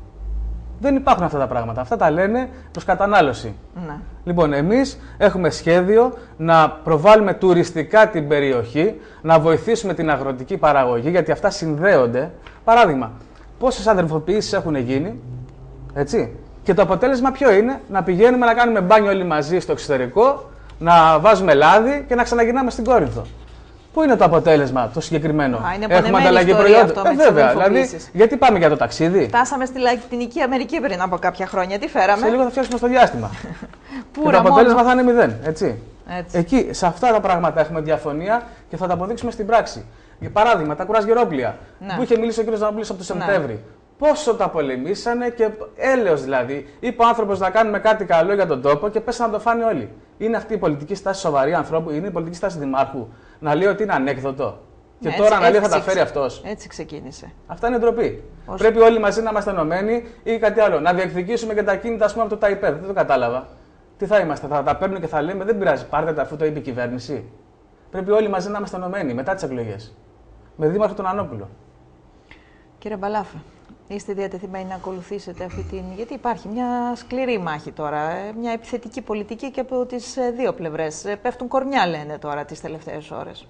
Δεν υπάρχουν αυτά τα πράγματα. Αυτά τα λένε προς κατανάλωση. Ναι. Λοιπόν, εμείς έχουμε σχέδιο να προβάλλουμε τουριστικά την περιοχή, να βοηθήσουμε την αγροτική παραγωγή, γιατί αυτά συνδέονται. Παράδειγμα, πόσες αδερφοποιήσεις έχουν γίνει, έτσι, και το αποτέλεσμα ποιο είναι? Να πηγαίνουμε να κάνουμε μπάνιο όλοι μαζί στο εξωτερικό, να βάζουμε λάδι και να ξαναγυρνάμε στην Κόρινθο. Πού είναι το αποτέλεσμα το συγκεκριμένο? Έχουμε ανταλλαγή προϊόντων. Βέβαια. Δηλαδή, γιατί πάμε για το ταξίδι? Φτάσαμε στη Λατινική Αμερική πριν από κάποια χρόνια. Τι φέραμε? Σε λίγο θα φτιάξουμε στο διάστημα. Και το αποτέλεσμα θα είναι 0. Έτσι. Εκεί, σε αυτά τα πράγματα έχουμε διαφωνία και θα τα αποδείξουμε στην πράξη. Για παράδειγμα, τα κουρασγερόπλια που είχε μιλήσει ο κ. Ζανοπούλος από το Σεπτέμβρη. Πόσο τα πολεμήσανε και έλεος δηλαδή. Είπε ο άνθρωπος να κάνουμε κάτι καλό για τον τόπο και πέσανε να το φάνε όλοι. Είναι αυτή η πολιτική στάση σοβαρή ανθρώπου, είναι η πολιτική στάση δημάρχου να λέει ότι είναι ανέκδοτο. Και έτσι, τώρα να λέει θα τα φέρει αυτός. Έτσι ξεκίνησε. Αυτά είναι ντροπή. Πρέπει όλοι μαζί να είμαστε ενωμένοι ή κάτι άλλο. Να διεκδικήσουμε και τα κίνητα ας πούμε, από το ΤΑΙΠΕΔ. Δεν το κατάλαβα. Τι θα είμαστε, θα τα παίρνουμε και θα λέμε δεν πειράζει, πάρτε τα αφού το είπε η κυβέρνηση. Πρέπει όλοι μαζί να είμαστε ενωμένοι μετά τις εκλογές. Με δήμαρχο τον Ανώπουλο. Κύριε Μπαλάφα, είστε διατεθειμένοι να ακολουθήσετε αυτή την. Γιατί υπάρχει μια σκληρή μάχη τώρα, μια επιθετική πολιτική και από τις δύο πλευρές. Πέφτουν κορμιά, λένε τώρα τις τελευταίες ώρες.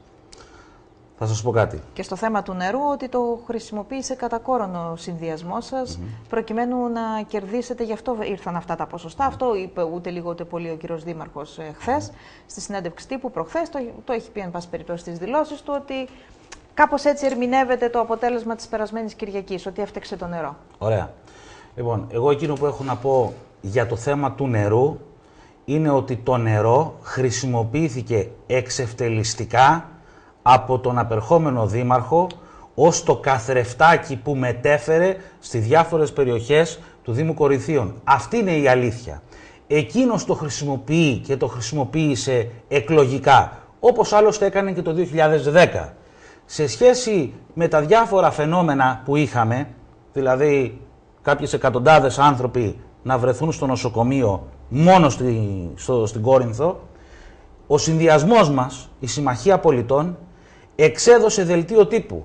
Θα σας πω κάτι. Και στο θέμα του νερού, ότι το χρησιμοποίησε κατά κόρον ο συνδυασμός σας, προκειμένου να κερδίσετε, γι' αυτό ήρθαν αυτά τα ποσοστά. Αυτό είπε ούτε λίγο ούτε πολύ ο κύριος Δήμαρχος χθες, στη συνέντευξη τύπου προχθές. Το έχει πει εν πάση περιπτώσει στις δηλώσεις του, ότι κάπως έτσι ερμηνεύεται το αποτέλεσμα της περασμένης Κυριακής, ότι έφτεξε το νερό. Ωραία. Λοιπόν, εγώ εκείνο που έχω να πω για το θέμα του νερού είναι ότι το νερό χρησιμοποιήθηκε εξευτελιστικά από τον απερχόμενο δήμαρχο ως το καθρεφτάκι που μετέφερε στις διάφορες περιοχές του Δήμου Κορινθίων. Αυτή είναι η αλήθεια. Εκείνος το χρησιμοποιεί και το χρησιμοποίησε εκλογικά, όπως άλλωστε έκανε και το 2010. Σε σχέση με τα διάφορα φαινόμενα που είχαμε, δηλαδή κάποιες εκατοντάδες άνθρωποι να βρεθούν στο νοσοκομείο μόνο στην Κόρινθο, ο συνδυασμός μας, η Συμμαχία Πολιτών, εξέδωσε δελτίο τύπου,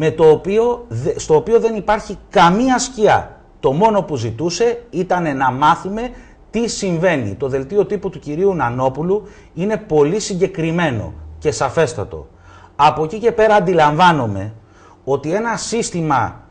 στο οποίο δεν υπάρχει καμία σκιά. Το μόνο που ζητούσε ήταν να μάθουμε τι συμβαίνει. Το δελτίο τύπου του κυρίου Νανόπουλου είναι πολύ συγκεκριμένο και σαφέστατο. Από εκεί και πέρα αντιλαμβάνομαι ότι ένα σύστημα,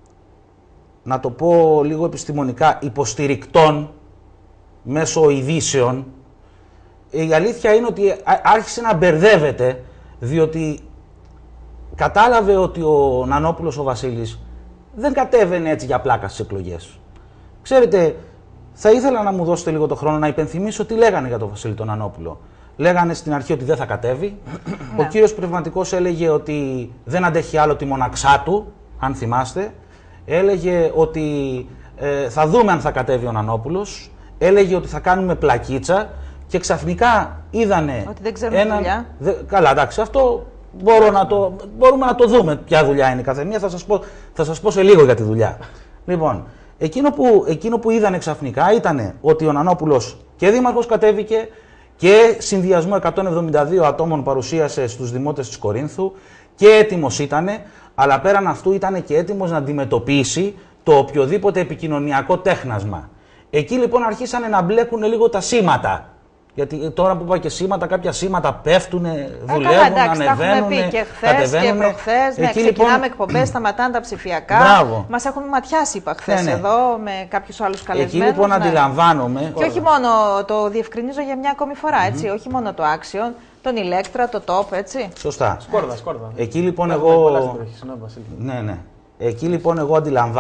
να το πω λίγο επιστημονικά, υποστηρικτών μέσω ειδήσεων, η αλήθεια είναι ότι άρχισε να μπερδεύεται, διότι κατάλαβε ότι ο Νανόπουλος ο Βασίλης δεν κατέβαινε έτσι για πλάκα στις εκλογές. Ξέρετε, θα ήθελα να μου δώσετε λίγο το χρόνο να υπενθυμίσω τι λέγανε για τον Βασίλη τον Νανόπουλο. Λέγανε στην αρχή ότι δεν θα κατέβει. Ο κύριος Πνευματικός έλεγε ότι δεν αντέχει άλλο τη μοναξά του, αν θυμάστε. Έλεγε ότι θα δούμε αν θα κατέβει ο Νανόπουλος. Έλεγε ότι θα κάνουμε πλακίτσα και ξαφνικά είδανε. Ότι δεν ξέρουμε δουλειά. Καλά, εντάξει, αυτό μπορούμε να το δούμε ποια δουλειά είναι η καθεμία. Θα σας πω σε λίγο για τη δουλειά. Λοιπόν, εκείνο που είδανε ξαφνικά ήταν ότι ο Νανόπουλος και δήμαρχος κατέβηκε και συνδυασμό 172 ατόμων παρουσίασε στους δημότες της Κορίνθου και έτοιμος ήτανε, αλλά πέραν αυτού ήταν και έτοιμος να αντιμετωπίσει το οποιοδήποτε επικοινωνιακό τέχνασμα. Εκεί λοιπόν αρχίσανε να μπλέκουν λίγο τα σήματα. Γιατί τώρα που είπα και σήματα, κάποια σήματα πέφτουν, δουλεύουν, ανεβαίνουν. Τα έχουμε πει και χθες και προχθές. Ναι, ξεκινάμε εκπομπές, σταματάνε τα ψηφιακά. Μας έχουν ματιάσει, είπα χθες εδώ, με κάποιους άλλους καλεσμένους. Εκεί λοιπόν αντιλαμβάνομαι. Και όχι μόνο, το διευκρινίζω για μια ακόμη φορά, έτσι. Όχι μόνο το Action, τον Ηλέκτρα, το Top, έτσι. Σωστά. Σκόρδα. Εκεί λοιπόν εγώ. Ναι. Εκεί λοιπόν εγώ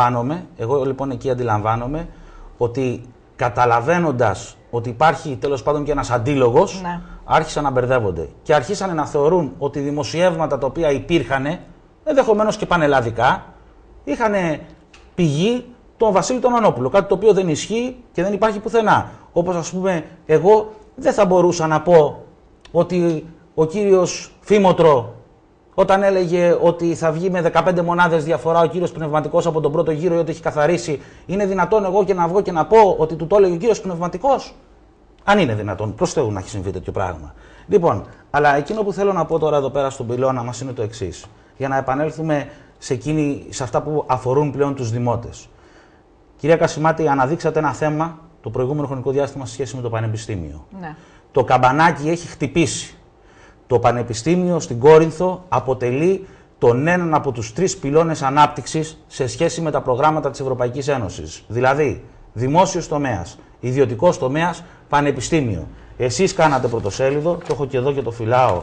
αντιλαμβάνομαι ότι καταλαβαίνοντας ότι υπάρχει τέλος πάντων και ένας αντίλογος, άρχισαν να μπερδεύονται και αρχίσανε να θεωρούν ότι δημοσιεύματα τα οποία υπήρχαν, ενδεχομένως και πανελλαδικά, είχαν πηγή τον Βασίλη τον Νανόπουλο, κάτι το οποίο δεν ισχύει και δεν υπάρχει πουθενά. Όπως ας πούμε, εγώ δεν θα μπορούσα να πω ότι ο κύριος Φήμοτρο, όταν έλεγε ότι θα βγει με 15 μονάδες διαφορά ο κύριος Πνευματικός από τον πρώτο γύρο ή ότι έχει καθαρίσει, είναι δυνατόν εγώ και να βγω και να πω ότι του το έλεγε ο κύριος Πνευματικός? Αν είναι δυνατόν, προς Θεού να έχει συμβεί τέτοιο πράγμα. Λοιπόν, αλλά εκείνο που θέλω να πω τώρα εδώ πέρα στον πυλώνα μας είναι το εξής. Για να επανέλθουμε σε αυτά που αφορούν πλέον τους δημότες. Κυρία Κασιμάτη, αναδείξατε ένα θέμα το προηγούμενο χρονικό διάστημα σε σχέση με το Πανεπιστήμιο. Ναι. Το καμπανάκι έχει χτυπήσει. Το Πανεπιστήμιο στην Κόρινθο αποτελεί τον έναν από τους 3 πυλώνες ανάπτυξης σε σχέση με τα προγράμματα της Ευρωπαϊκής Ένωσης. Δηλαδή, δημόσιος τομέας, ιδιωτικός τομέας, πανεπιστήμιο. Εσείς κάνατε πρωτοσέλιδο, το έχω και εδώ και το φυλάω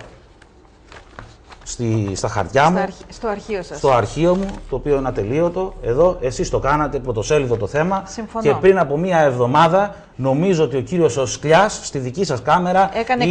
στα χαρτιά μου. Στο αρχείο σας. Στο αρχείο μου, το οποίο είναι ατελείωτο. Εδώ, εσείς το κάνατε πρωτοσέλιδο το θέμα. Συμφωνώ. Και πριν από μία εβδομάδα, νομίζω ότι ο κύριος Σκλιάς στη δική σας κάμερα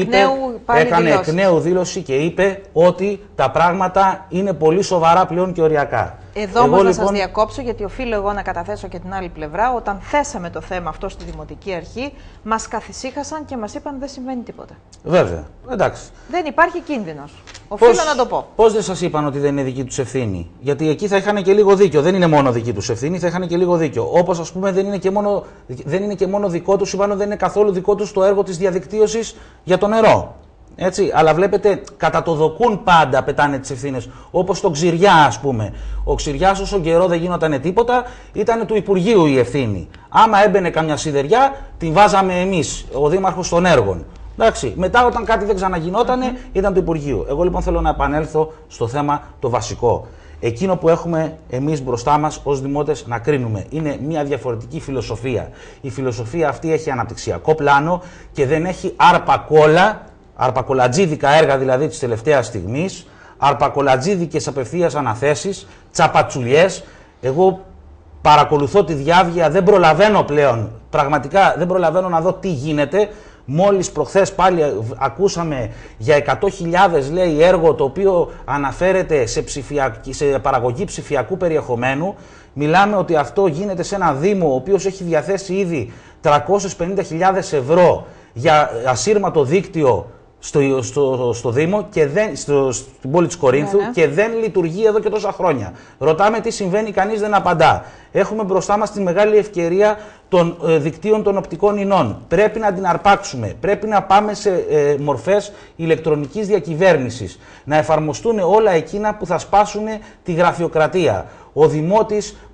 έκανε εκ νέου δήλωση και είπε ότι τα πράγματα είναι πολύ σοβαρά πλέον και οριακά. Εδώ όμως να σας διακόψω, γιατί οφείλω εγώ να καταθέσω και την άλλη πλευρά. Όταν θέσαμε το θέμα αυτό στη Δημοτική Αρχή, μας καθησύχασαν και μας είπαν δεν συμβαίνει τίποτα. Βέβαια. Εντάξει. Δεν υπάρχει κίνδυνος. Οφείλω να το πω. Πώς δεν σας είπαν ότι δεν είναι δική τους ευθύνη? Γιατί εκεί θα είχαν και λίγο δίκιο. Δεν είναι μόνο δική τους ευθύνη, θα είχαν και λίγο δίκιο. Όπως ας πούμε δεν είναι και μόνο δικό τους, είπαν ότι δεν είναι καθόλου δικό τους το έργο της διαδικτύωσης για το νερό. Έτσι, αλλά βλέπετε, κατά το δοκούν πάντα πετάνε τις ευθύνες. Όπως τον Ξηριά, ας πούμε. Ο Ξηριάς, όσο καιρό δεν γινότανε τίποτα, ήταν του Υπουργείου η ευθύνη. Άμα έμπαινε καμιά σιδεριά, την βάζαμε εμείς, ο Δήμαρχος των Έργων. Εντάξει, μετά, όταν κάτι δεν ξαναγινότανε, ήταν του Υπουργείου. Εγώ λοιπόν θέλω να επανέλθω στο θέμα το βασικό. Εκείνο που έχουμε εμείς μπροστά μας ως δημότες να κρίνουμε είναι μια διαφορετική φιλοσοφία. Η φιλοσοφία αυτή έχει αναπτυξιακό πλάνο και δεν έχει αρπακολατζίδικα έργα δηλαδή της τελευταίας στιγμής, αρπακολατζίδικες απευθείας αναθέσεις, τσαπατσουλιές. Εγώ παρακολουθώ τη διάβγεια, δεν προλαβαίνω πλέον, πραγματικά δεν προλαβαίνω να δω τι γίνεται. Μόλις προχθές πάλι ακούσαμε για 100.000 λέει έργο το οποίο αναφέρεται σε παραγωγή ψηφιακού περιεχομένου. Μιλάμε ότι αυτό γίνεται σε ένα Δήμο ο οποίος έχει διαθέσει ήδη 350.000 ευρώ για ασύρματο δίκτυο στο Δήμο και στην πόλη της Κορίνθου και δεν λειτουργεί εδώ και τόσα χρόνια. Ρωτάμε τι συμβαίνει, κανείς δεν απαντά. Έχουμε μπροστά μας τη μεγάλη ευκαιρία των δικτύων των οπτικών ινών. Πρέπει να την αρπάξουμε. Πρέπει να πάμε σε μορφές ηλεκτρονικής διακυβέρνησης. Να εφαρμοστούν όλα εκείνα που θα σπάσουν τη γραφειοκρατία. Ο Δημότης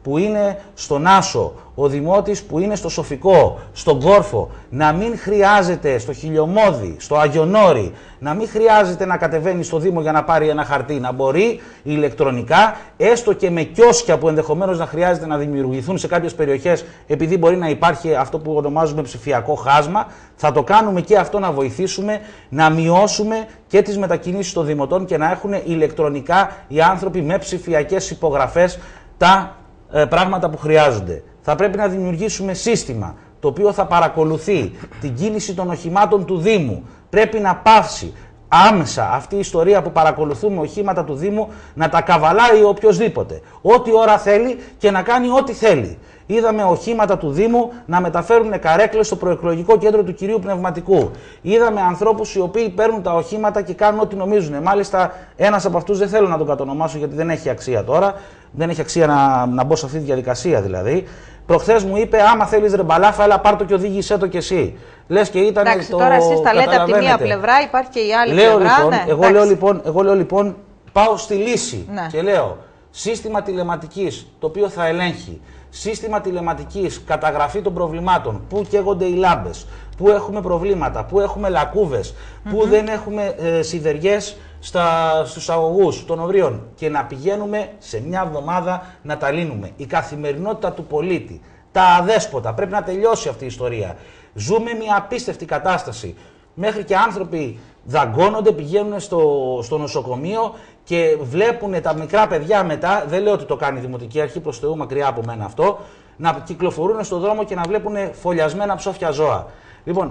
που είναι στον Άσο, ο δημότης που είναι στο Σοφικό, στον Κόρφο, να μην χρειάζεται στο Χιλιομώδη, στο Αγιονόρι, να μην χρειάζεται να κατεβαίνει στο Δήμο για να πάρει ένα χαρτί, να μπορεί ηλεκτρονικά, έστω και με κιόσκια που ενδεχομένως να χρειάζεται να δημιουργηθούν σε κάποιες περιοχές, επειδή μπορεί να υπάρχει αυτό που ονομάζουμε ψηφιακό χάσμα, θα το κάνουμε και αυτό να βοηθήσουμε να μειώσουμε και τις μετακινήσεις των δημοτών και να έχουν ηλεκτρονικά οι άνθρωποι με ψηφιακές υπογραφές τα πράγματα που χρειάζονται. Θα πρέπει να δημιουργήσουμε σύστημα το οποίο θα παρακολουθεί την κίνηση των οχημάτων του Δήμου. Πρέπει να πάυσει άμεσα αυτή η ιστορία που παρακολουθούμε οχήματα του Δήμου, να τα καβαλάει οποιοσδήποτε. Ό,τι ώρα θέλει και να κάνει ό,τι θέλει. Είδαμε οχήματα του Δήμου να μεταφέρουν καρέκλες στο προεκλογικό κέντρο του κυρίου Πνευματικού. Είδαμε ανθρώπους οι οποίοι παίρνουν τα οχήματα και κάνουν ό,τι νομίζουν. Μάλιστα, ένας από αυτούς δεν θέλω να τον κατονομάσω γιατί δεν έχει αξία τώρα. Δεν έχει αξία να μπω σε αυτή τη διαδικασία δηλαδή. Προχθές μου είπε: άμα θέλεις ρε μπαλάφα, έλα πάρ' το και οδήγησέ το κι εσύ. Λες και ήταν. Εντάξει, τώρα εσείς τα λέτε από τη μία πλευρά, υπάρχει και η άλλη πλευρά. Λοιπόν, ναι, εγώ λέω λοιπόν, πάω στη λύση ναι. Και λέω: σύστημα τηλεματικής το οποίο θα ελέγχει. Σύστημα τηλεματικής, καταγραφή των προβλημάτων, πού καίγονται οι λάμπες, πού έχουμε προβλήματα, πού έχουμε λακκούβες, πού δεν έχουμε σιδεριές στους αγωγούς των οβρίων και να πηγαίνουμε σε μια εβδομάδα να τα λύνουμε. Η καθημερινότητα του πολίτη, τα αδέσποτα, πρέπει να τελειώσει αυτή η ιστορία. Ζούμε μια απίστευτη κατάσταση. Μέχρι και άνθρωποι δαγκώνονται, πηγαίνουν στο νοσοκομείο και βλέπουν τα μικρά παιδιά μετά, δεν λέω ότι το κάνει η Δημοτική Αρχή, προς Θεού μακριά από μένα αυτό, να κυκλοφορούν στον δρόμο και να βλέπουν φωλιασμένα ψόφια ζώα. Λοιπόν,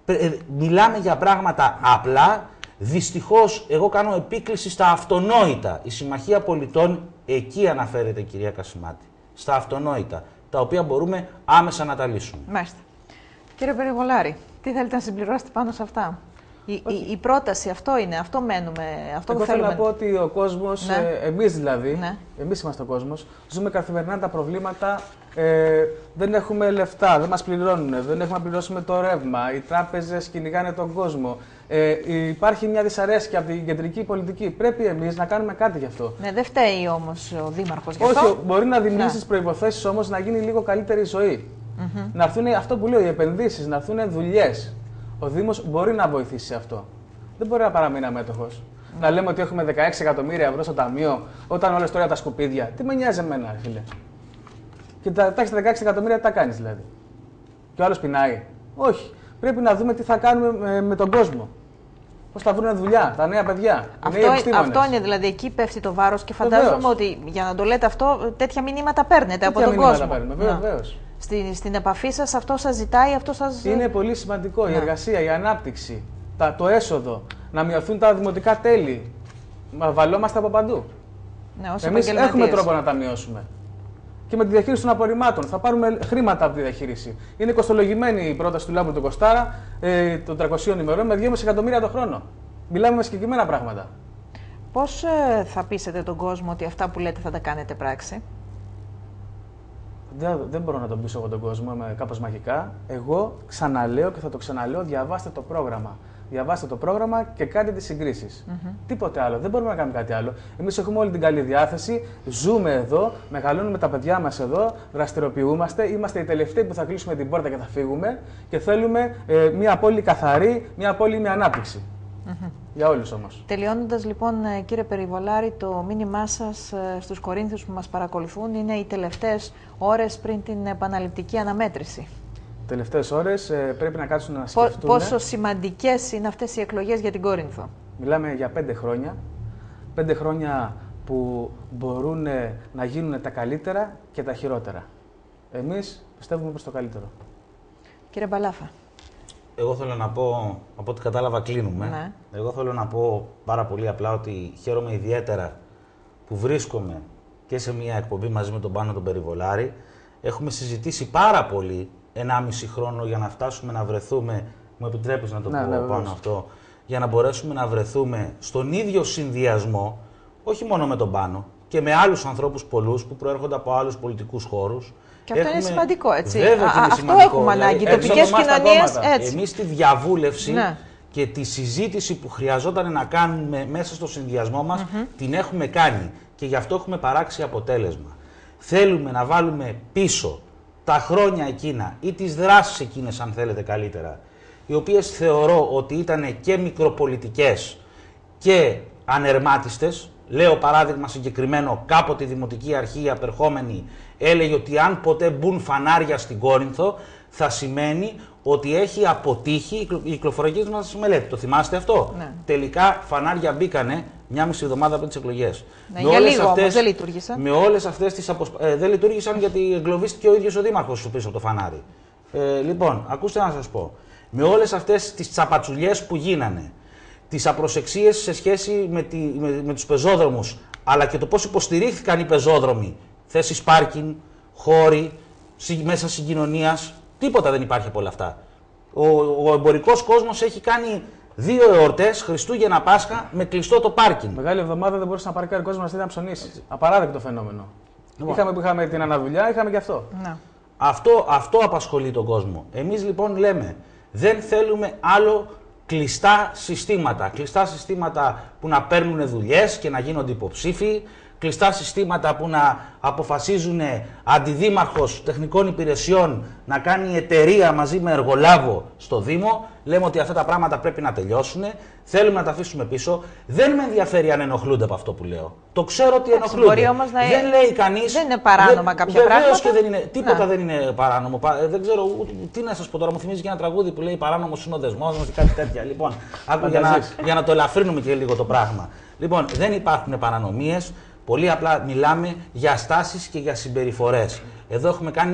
μιλάμε για πράγματα απλά. Δυστυχώς, εγώ κάνω επίκληση στα αυτονόητα. Η Συμμαχία Πολιτών εκεί αναφέρεται, κυρία Κασιμάτη. Στα αυτονόητα, τα οποία μπορούμε άμεσα να τα λύσουμε. Μάλιστα. Κύριε Περιβολάρη, τι θέλετε να συμπληρώσετε πάνω σε αυτά? Η πρόταση αυτό είναι, αυτό μένουμε, αυτό που θέλουμε. Θέλω να πω ότι ο κόσμος, ναι. Εμείς δηλαδή, ναι. Εμείς είμαστε ο κόσμος, ζούμε καθημερινά τα προβλήματα, δεν έχουμε λεφτά, δεν μας πληρώνουν, δεν έχουμε να πληρώσουμε το ρεύμα, οι τράπεζες κυνηγάνε τον κόσμο. Υπάρχει μια δυσαρέσκεια από την κεντρική πολιτική. Πρέπει εμείς να κάνουμε κάτι γι' αυτό. Ναι, δεν φταίει όμως ο Δήμαρχος γι' αυτό. Όχι, μπορεί να δημιουργήσει τις προϋποθέσεις όμως να γίνει λίγο καλύτερη η ζωή. Να έρθουν αυτό που λέω, οι επενδύσεις, να έρθουν δουλειές. Ο Δήμος μπορεί να βοηθήσει σε αυτό. Δεν μπορεί να παραμείνει αμέτωχος. Να λέμε ότι έχουμε 16 εκατομμύρια ευρώ στο ταμείο, όταν όλες τώρα τα σκουπίδια. Τι με νοιάζει εμένα, φίλε. Και τα έχεις τα 16 εκατομμύρια, τι τα κάνεις δηλαδή. Και ο άλλος πεινάει. Όχι. Πρέπει να δούμε τι θα κάνουμε με τον κόσμο. Πώς θα βρουν δουλειά, τα νέα παιδιά. Αυτό είναι δηλαδή, εκεί πέφτει το βάρος και φαντάζομαι ότι για να το λέτε αυτό, τέτοια μηνύματα παίρνετε από τον κόσμο. Βεβαίως. Στην επαφή σας, αυτό σας ζητάει, αυτό σας. Είναι πολύ σημαντικό η εργασία, η ανάπτυξη, το έσοδο, να μειωθούν τα δημοτικά τέλη. Βαλόμαστε από παντού. Ναι, εμείς έχουμε τρόπο να τα μειώσουμε. Και με τη διαχείριση των απορριμμάτων. Θα πάρουμε χρήματα από τη διαχείριση. Είναι κοστολογημένη η πρόταση του Λάμπρου του Κωστάρα των 300 ημερών με 2,5 εκατομμύρια το χρόνο. Μιλάμε με συγκεκριμένα πράγματα. Πώς θα πείσετε τον κόσμο ότι αυτά που λέτε θα τα κάνετε πράξη? Δεν μπορώ να τον πείσω εγώ τον κόσμο κάπως μαγικά. Εγώ ξαναλέω και θα το ξαναλέω, διαβάστε το πρόγραμμα. Διαβάστε το πρόγραμμα και κάντε τις συγκρίσεις. Τίποτε άλλο. Δεν μπορούμε να κάνουμε κάτι άλλο. Εμείς έχουμε όλη την καλή διάθεση, ζούμε εδώ, μεγαλώνουμε τα παιδιά μας εδώ, δραστηριοποιούμαστε. Είμαστε οι τελευταίοι που θα κλείσουμε την πόρτα και θα φύγουμε και θέλουμε μια πόλη καθαρή, μια πόλη με ανάπτυξη. Για όλους όμως. Τελειώνοντας λοιπόν, κύριε Περιβολάρη, το μήνυμά σας στους Κορίνθιους που μας παρακολουθούν είναι οι τελευταίες ώρες πριν την επαναληπτική αναμέτρηση. Τελευταίες ώρες πρέπει να κάτσουν να σκεφτούν. Πόσο σημαντικές είναι αυτές οι εκλογές για την Κόρινθο? Μιλάμε για 5 χρόνια. 5 χρόνια που μπορούν να γίνουν τα καλύτερα και τα χειρότερα. Εμείς πιστεύουμε προς το καλύτερο. Κύριε Μπαλάφα. Εγώ θέλω να πω, από ό,τι κατάλαβα κλείνουμε. Ναι. Εγώ θέλω να πω πάρα πολύ απλά ότι χαίρομαι ιδιαίτερα που βρίσκομαι και σε μια εκπομπή μαζί με τον Πάνο τον Περιβολάρη. Έχουμε συζητήσει πάρα πολύ 1,5 χρόνο για να φτάσουμε να βρεθούμε, μου επιτρέπεις να το πω πάνω αυτό, για να μπορέσουμε να βρεθούμε στον ίδιο συνδυασμό, όχι μόνο με τον Πάνο, και με άλλους ανθρώπους πολλούς που προέρχονται από άλλους πολιτικούς χώρους. Και αυτό είναι σημαντικό, έτσι. Βέβαια και είναι αυτό σημαντικό. έχουμε ανάγκη. Τοπικές κοινωνίες, έτσι. Εμείς τη διαβούλευση και τη συζήτηση που χρειαζόταν να κάνουμε μέσα στο συνδυασμό μας, την έχουμε κάνει. Και γι' αυτό έχουμε παράξει αποτέλεσμα. θέλουμε να βάλουμε πίσω τα χρόνια εκείνα ή τις δράσεις εκείνες, αν θέλετε καλύτερα, οι οποίες θεωρώ ότι ήταν και μικροπολιτικές και ανερμάτιστες. Λέω παράδειγμα συγκεκριμένο, κάποτε η Δημοτική Αρχή η απερχόμενη έλεγε ότι αν ποτέ μπουν φανάρια στην Κόρινθο, θα σημαίνει ότι έχει αποτύχει η κυκλοφοριακή μας μελέτη. Το θυμάστε αυτό? Ναι. Τελικά φανάρια μπήκανε μια μισή εβδομάδα πριν τις εκλογές. Ναι, για λίγο όμως, δεν λειτουργήσαν. Με όλες αυτές τις δεν λειτουργήσαν γιατί εγκλωβίστηκε ο ίδιος ο δήμαρχος πίσω από το φανάρι. Λοιπόν, ακούστε να σας πω. Με όλες αυτές τις τσαπατσουλιές που γίνανε, τις απροσεξίες σε σχέση με τους πεζόδρομους, αλλά και το πώς υποστηρίχθηκαν οι πεζόδρομοι, θέσεις πάρκινγκ, χώροι, μέσα συγκοινωνίας, τίποτα δεν υπάρχει από όλα αυτά. Ο εμπορικός κόσμος έχει κάνει 2 εορτές, Χριστούγεννα, Πάσχα, με κλειστό το πάρκινγκ. Μεγάλη εβδομάδα δεν μπορούσε να παρκάρει ο κόσμος να στείλει να ψωνίσει. Απαράδεκτο φαινόμενο. Λοιπόν. Είχαμε την αναδουλειά, είχαμε και αυτό. Ναι. Αυτό απασχολεί τον κόσμο. Εμείς λοιπόν λέμε, δεν θέλουμε άλλο κλειστά συστήματα. Κλειστά συστήματα που να παίρνουν δουλειές και να γίνονται υποψήφοι. Κλειστά συστήματα που να αποφασίζουν αντιδήμαρχος τεχνικών υπηρεσιών να κάνει εταιρεία μαζί με εργολάβο στο Δήμο. Λέμε ότι αυτά τα πράγματα πρέπει να τελειώσουν. Θέλουμε να τα αφήσουμε πίσω. Δεν με ενδιαφέρει αν ενοχλούνται από αυτό που λέω. Το ξέρω ότι ενοχλούνται. Δεν λέει κανείς. Δεν είναι παράνομα κάποια πράγματα. Βεβαίως και δεν είναι. Τίποτα δεν είναι παράνομο. Δεν ξέρω τι να σας πω τώρα. Μου θυμίζει και ένα τραγούδι που λέει παράνομος είναι ο δεσμός μας ή κάτι τέτοια. Λοιπόν, για να το ελαφρύνουμε και λίγο το πράγμα. Λοιπόν, δεν υπάρχουν παρανομίες. Πολύ απλά μιλάμε για στάσεις και για συμπεριφορές. Εδώ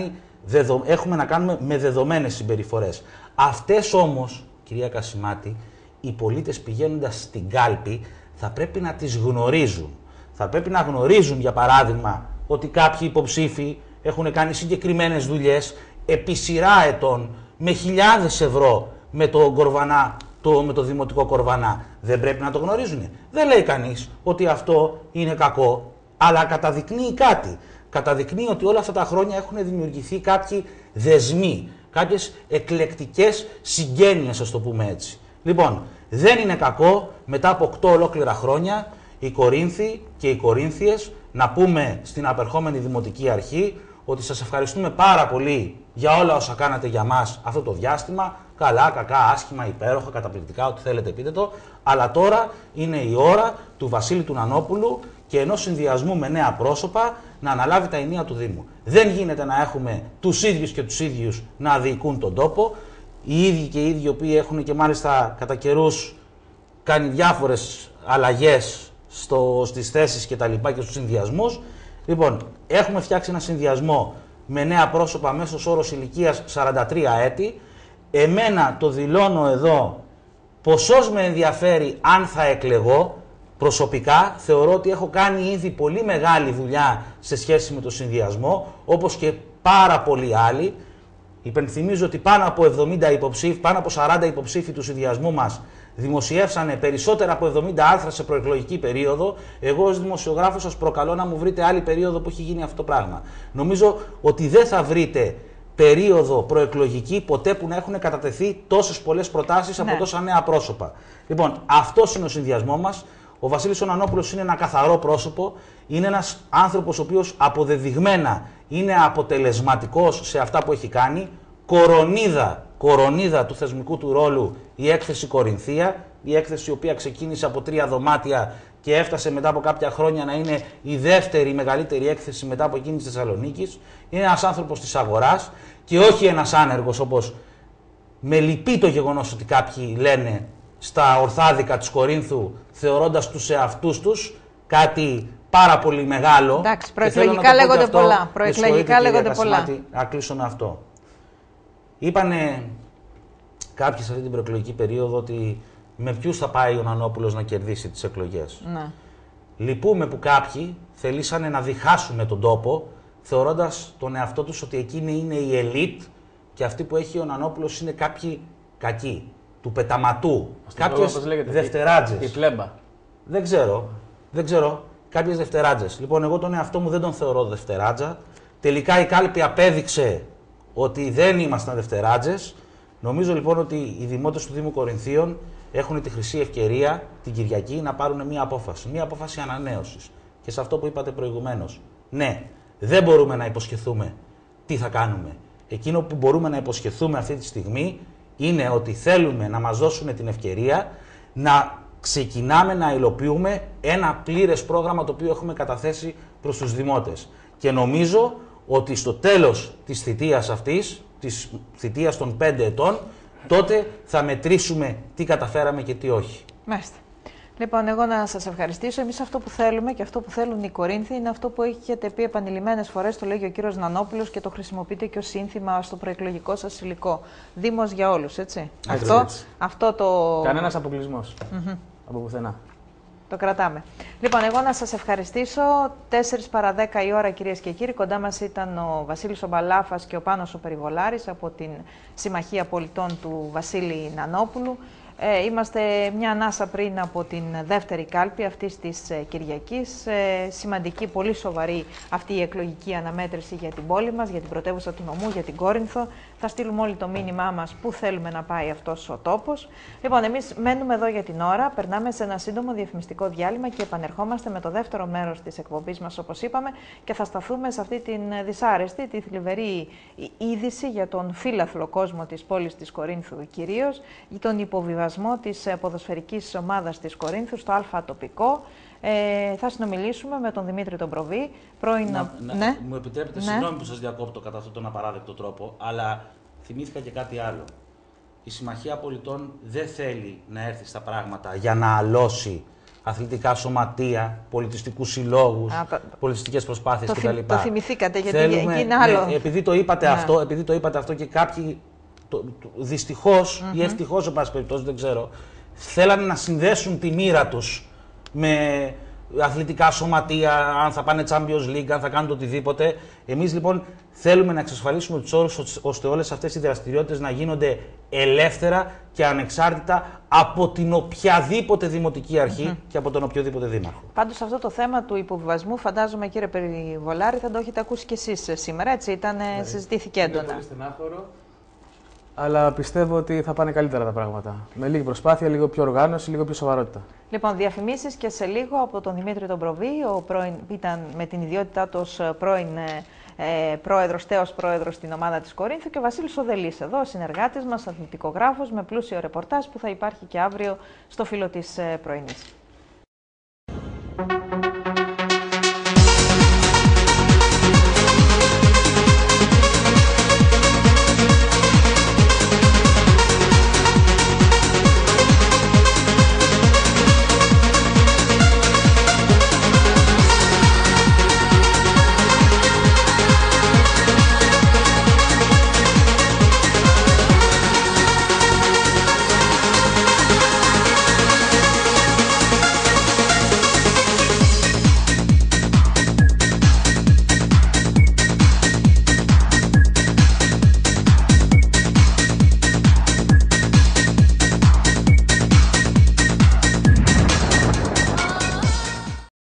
έχουμε να κάνουμε με δεδομένες συμπεριφορές. Αυτές όμως, κυρία Κασιμάτη, οι πολίτες πηγαίνοντας στην κάλπη θα πρέπει να τις γνωρίζουν. Θα πρέπει να γνωρίζουν, για παράδειγμα, ότι κάποιοι υποψήφοι έχουν κάνει συγκεκριμένες δουλειές επί σειρά ετών με χιλιάδες ευρώ με το Κορβανά, με το Δημοτικό Κορβανά. Δεν πρέπει να το γνωρίζουν. Δεν λέει κανείς ότι αυτό είναι κακό, αλλά καταδεικνύει κάτι. Καταδεικνύει ότι όλα αυτά τα χρόνια έχουν δημιουργηθεί κάποιοι δεσμοί, κάποιες εκλεκτικές συγγένειες, ας το πούμε έτσι. Λοιπόν, δεν είναι κακό μετά από 8 ολόκληρα χρόνια οι Κορίνθοι και οι Κορίνθιες να πούμε στην απερχόμενη Δημοτική Αρχή ότι σας ευχαριστούμε πάρα πολύ για όλα όσα κάνατε για μας αυτό το διάστημα. Καλά, κακά, άσχημα, υπέροχα, καταπληκτικά, ό,τι θέλετε πείτε το. Αλλά τώρα είναι η ώρα του Βασίλη του Νανόπουλου και ενός συνδυασμού με νέα πρόσωπα να αναλάβει τα ενία του Δήμου. Δεν γίνεται να έχουμε τους ίδιους και τους ίδιους να διοικούν τον τόπο. Οι ίδιοι και οι ίδιοι, οι οποίοι έχουν και μάλιστα κατά καιρούς κάνει διάφορες αλλαγές στις θέσεις και τα λοιπά και στους συνδυασμούς. Λοιπόν, έχουμε φτιάξει ένα συνδυασμό με νέα πρόσωπα, μέσος όρος ηλικίας 43 έτη. Εμένα το δηλώνω εδώ, ποσός με ενδιαφέρει αν θα εκλεγώ. Προσωπικά θεωρώ ότι έχω κάνει ήδη πολύ μεγάλη δουλειά σε σχέση με το συνδυασμό, όπως και πάρα πολλοί άλλοι. Υπενθυμίζω ότι πάνω από 40 υποψήφοι του συνδυασμού μας δημοσιεύσανε περισσότερα από 70 άρθρα σε προεκλογική περίοδο. Εγώ ως δημοσιογράφος σας προκαλώ να μου βρείτε άλλη περίοδο που έχει γίνει αυτό το πράγμα. Νομίζω ότι δεν θα βρείτε περίοδο προεκλογική ποτέ που να έχουν κατατεθεί τόσες πολλές προτάσεις από τόσα νέα πρόσωπα. Λοιπόν, αυτός είναι ο συνδυασμός μας. Ο Βασίλης ο Νανόπουλος είναι ένα καθαρό πρόσωπο. Είναι ένας άνθρωπος ο οποίος αποδεδειγμένα είναι αποτελεσματικός σε αυτά που έχει κάνει. Κορονίδα του θεσμικού του ρόλου η έκθεση Κορινθία, η έκθεση η οποία ξεκίνησε από 3 δωμάτια και έφτασε μετά από κάποια χρόνια να είναι η δεύτερη μεγαλύτερη έκθεση μετά από εκείνη της Θεσσαλονίκης. Είναι ένας άνθρωπος της αγοράς και όχι ένας άνεργος, όπως με λυπεί το γεγονός ότι κάποιοι λένε στα ορθάδικα της Κορίνθου, θεωρώντας τους εαυτούς τους κάτι πάρα πολύ μεγάλο. Εντάξει, προεκλογικά λέγονται πολλά. Προεκλογικά λέγονται πολλά. Να κλείσω με αυτό. Είπανε κάποιοι σε αυτή την προεκλογική περίοδο ότι με ποιους θα πάει ο Νανόπουλος να κερδίσει τις εκλογές. Ναι. Λυπούμε που κάποιοι θελήσανε να διχάσουν τον τόπο, θεωρώντας τον εαυτό τους ότι εκείνη είναι η ελίτ και αυτή που έχει ο Νανόπουλος είναι κάποιοι κακοί, του πεταματού, κάποιες δευτεράτζες. Η πλέμπα. Δεν ξέρω. Κάποιες δευτεράτζες. Λοιπόν, εγώ τον εαυτό μου δεν τον θεωρώ δευτεράτζα. Τελικά η κάλπη απέδειξε ότι δεν ήμασταν δευτεράτζες. Νομίζω λοιπόν ότι οι δημότες του Δήμου Κορινθίων έχουν τη χρυσή ευκαιρία την Κυριακή να πάρουν μία απόφαση. Μία απόφαση ανανέωσης. Και σε αυτό που είπατε προηγουμένως. Ναι, Δεν μπορούμε να υποσχεθούμε τι θα κάνουμε. Εκείνο που μπορούμε να υποσχεθούμε αυτή τη στιγμή είναι ότι θέλουμε να μας δώσουν την ευκαιρία να ξεκινάμε να υλοποιούμε ένα πλήρες πρόγραμμα το οποίο έχουμε καταθέσει προς τους δημότες. Και νομίζω ότι στο τέλος της θητείας αυτής, της θητείας των 5 ετών, τότε θα μετρήσουμε τι καταφέραμε και τι όχι. Μάλιστα. Λοιπόν, εγώ να σας ευχαριστήσω. Εμείς αυτό που θέλουμε και αυτό που θέλουν οι Κορίνθοι είναι αυτό που έχετε πει επανειλημμένες φορές, το λέγει ο κύριος Νανόπουλος και το χρησιμοποιείτε και ως σύνθημα στο προεκλογικό σας υλικό. Δήμος για όλους, έτσι. Αυτό το... Κανένας αποκλεισμός. Από πουθενά. Το κρατάμε. Λοιπόν, εγώ να σας ευχαριστήσω. 4 παρά 10 η ώρα, κυρίες και κύριοι. Κοντά μας ήταν ο Βασίλης ο Μπαλάφας και ο Πάνος ο Περιβολάρης από την Συμμαχία Πολιτών του Βασίλη Νανόπουλου. Είμαστε μια ανάσα πριν από την δεύτερη κάλπη αυτής της Κυριακής. Σημαντική, πολύ σοβαρή αυτή η εκλογική αναμέτρηση για την πόλη μας, για την πρωτεύουσα του νομού, για την Κόρινθο. Θα στείλουμε όλοι το μήνυμά μας πού θέλουμε να πάει αυτός ο τόπος. Λοιπόν, εμείς μένουμε εδώ για την ώρα, περνάμε σε ένα σύντομο διαφημιστικό διάλειμμα και επανερχόμαστε με το δεύτερο μέρος της εκπομπής μας, όπως είπαμε, και θα σταθούμε σε αυτή την δυσάρεστη, τη θλιβερή είδηση για τον φύλαθλο κόσμο της πόλης της Κορίνθου κυρίως, για τον υποβιβασμό της ποδοσφαιρικής ομάδας της Κορίνθου στο Α τοπικό. Θα συνομιλήσουμε με τον Δημήτρη τον Προβή, πρώην... Ναι. Μου επιτρέπετε, συγγνώμη που σας διακόπτω κατά αυτόν τον απαράδεκτο τρόπο, αλλά θυμήθηκα και κάτι άλλο. Η Συμμαχία Πολιτών δεν θέλει να έρθει στα πράγματα για να αλώσει αθλητικά σωματεία, πολιτιστικούς συλλόγους, πολιτιστικές προσπάθειες κτλ. Το θυμηθήκατε, γιατί εκεί είναι άλλο. Ναι, επειδή το είπατε αυτό και κάποιοι δυστυχώς ή ευτυχώς, εν πάση περιπτώσει, δεν ξέρω, θέλανε να συνδέσουν τη μοίρα τους με αθλητικά σωματεία, αν θα πάνε Champions League, αν θα κάνουν το οτιδήποτε. Εμείς λοιπόν θέλουμε να εξασφαλίσουμε τους όρους ώστε όλες αυτές οι δραστηριότητες να γίνονται ελεύθερα και ανεξάρτητα από την οποιαδήποτε δημοτική αρχή και από τον οποιοδήποτε δήμαρχο. Πάντως αυτό το θέμα του υποβιβασμού, φαντάζομαι κύριε Περιβολάρη, θα το έχετε ακούσει κι εσείς σήμερα, έτσι, συζητήθηκε έντονα. Είναι πολύ στενάχωρο, αλλά πιστεύω ότι θα πάνε καλύτερα τα πράγματα. Με λίγη προσπάθεια, λίγο πιο οργάνωση, λίγο πιο σοβαρότητα. Λοιπόν, διαφημίσεις και σε λίγο από τον Δημήτρη τον Προβή, ήταν με την ιδιότητά του ως πρώην πρόεδρος, τέος πρόεδρος στην ομάδα της Κορίνθου, και ο Βασίλης Οδελής εδώ, ο συνεργάτης μας, αθλητικογράφος, με πλούσιο ρεπορτάζ που θα υπάρχει και αύριο στο φύλλο της πρωινής.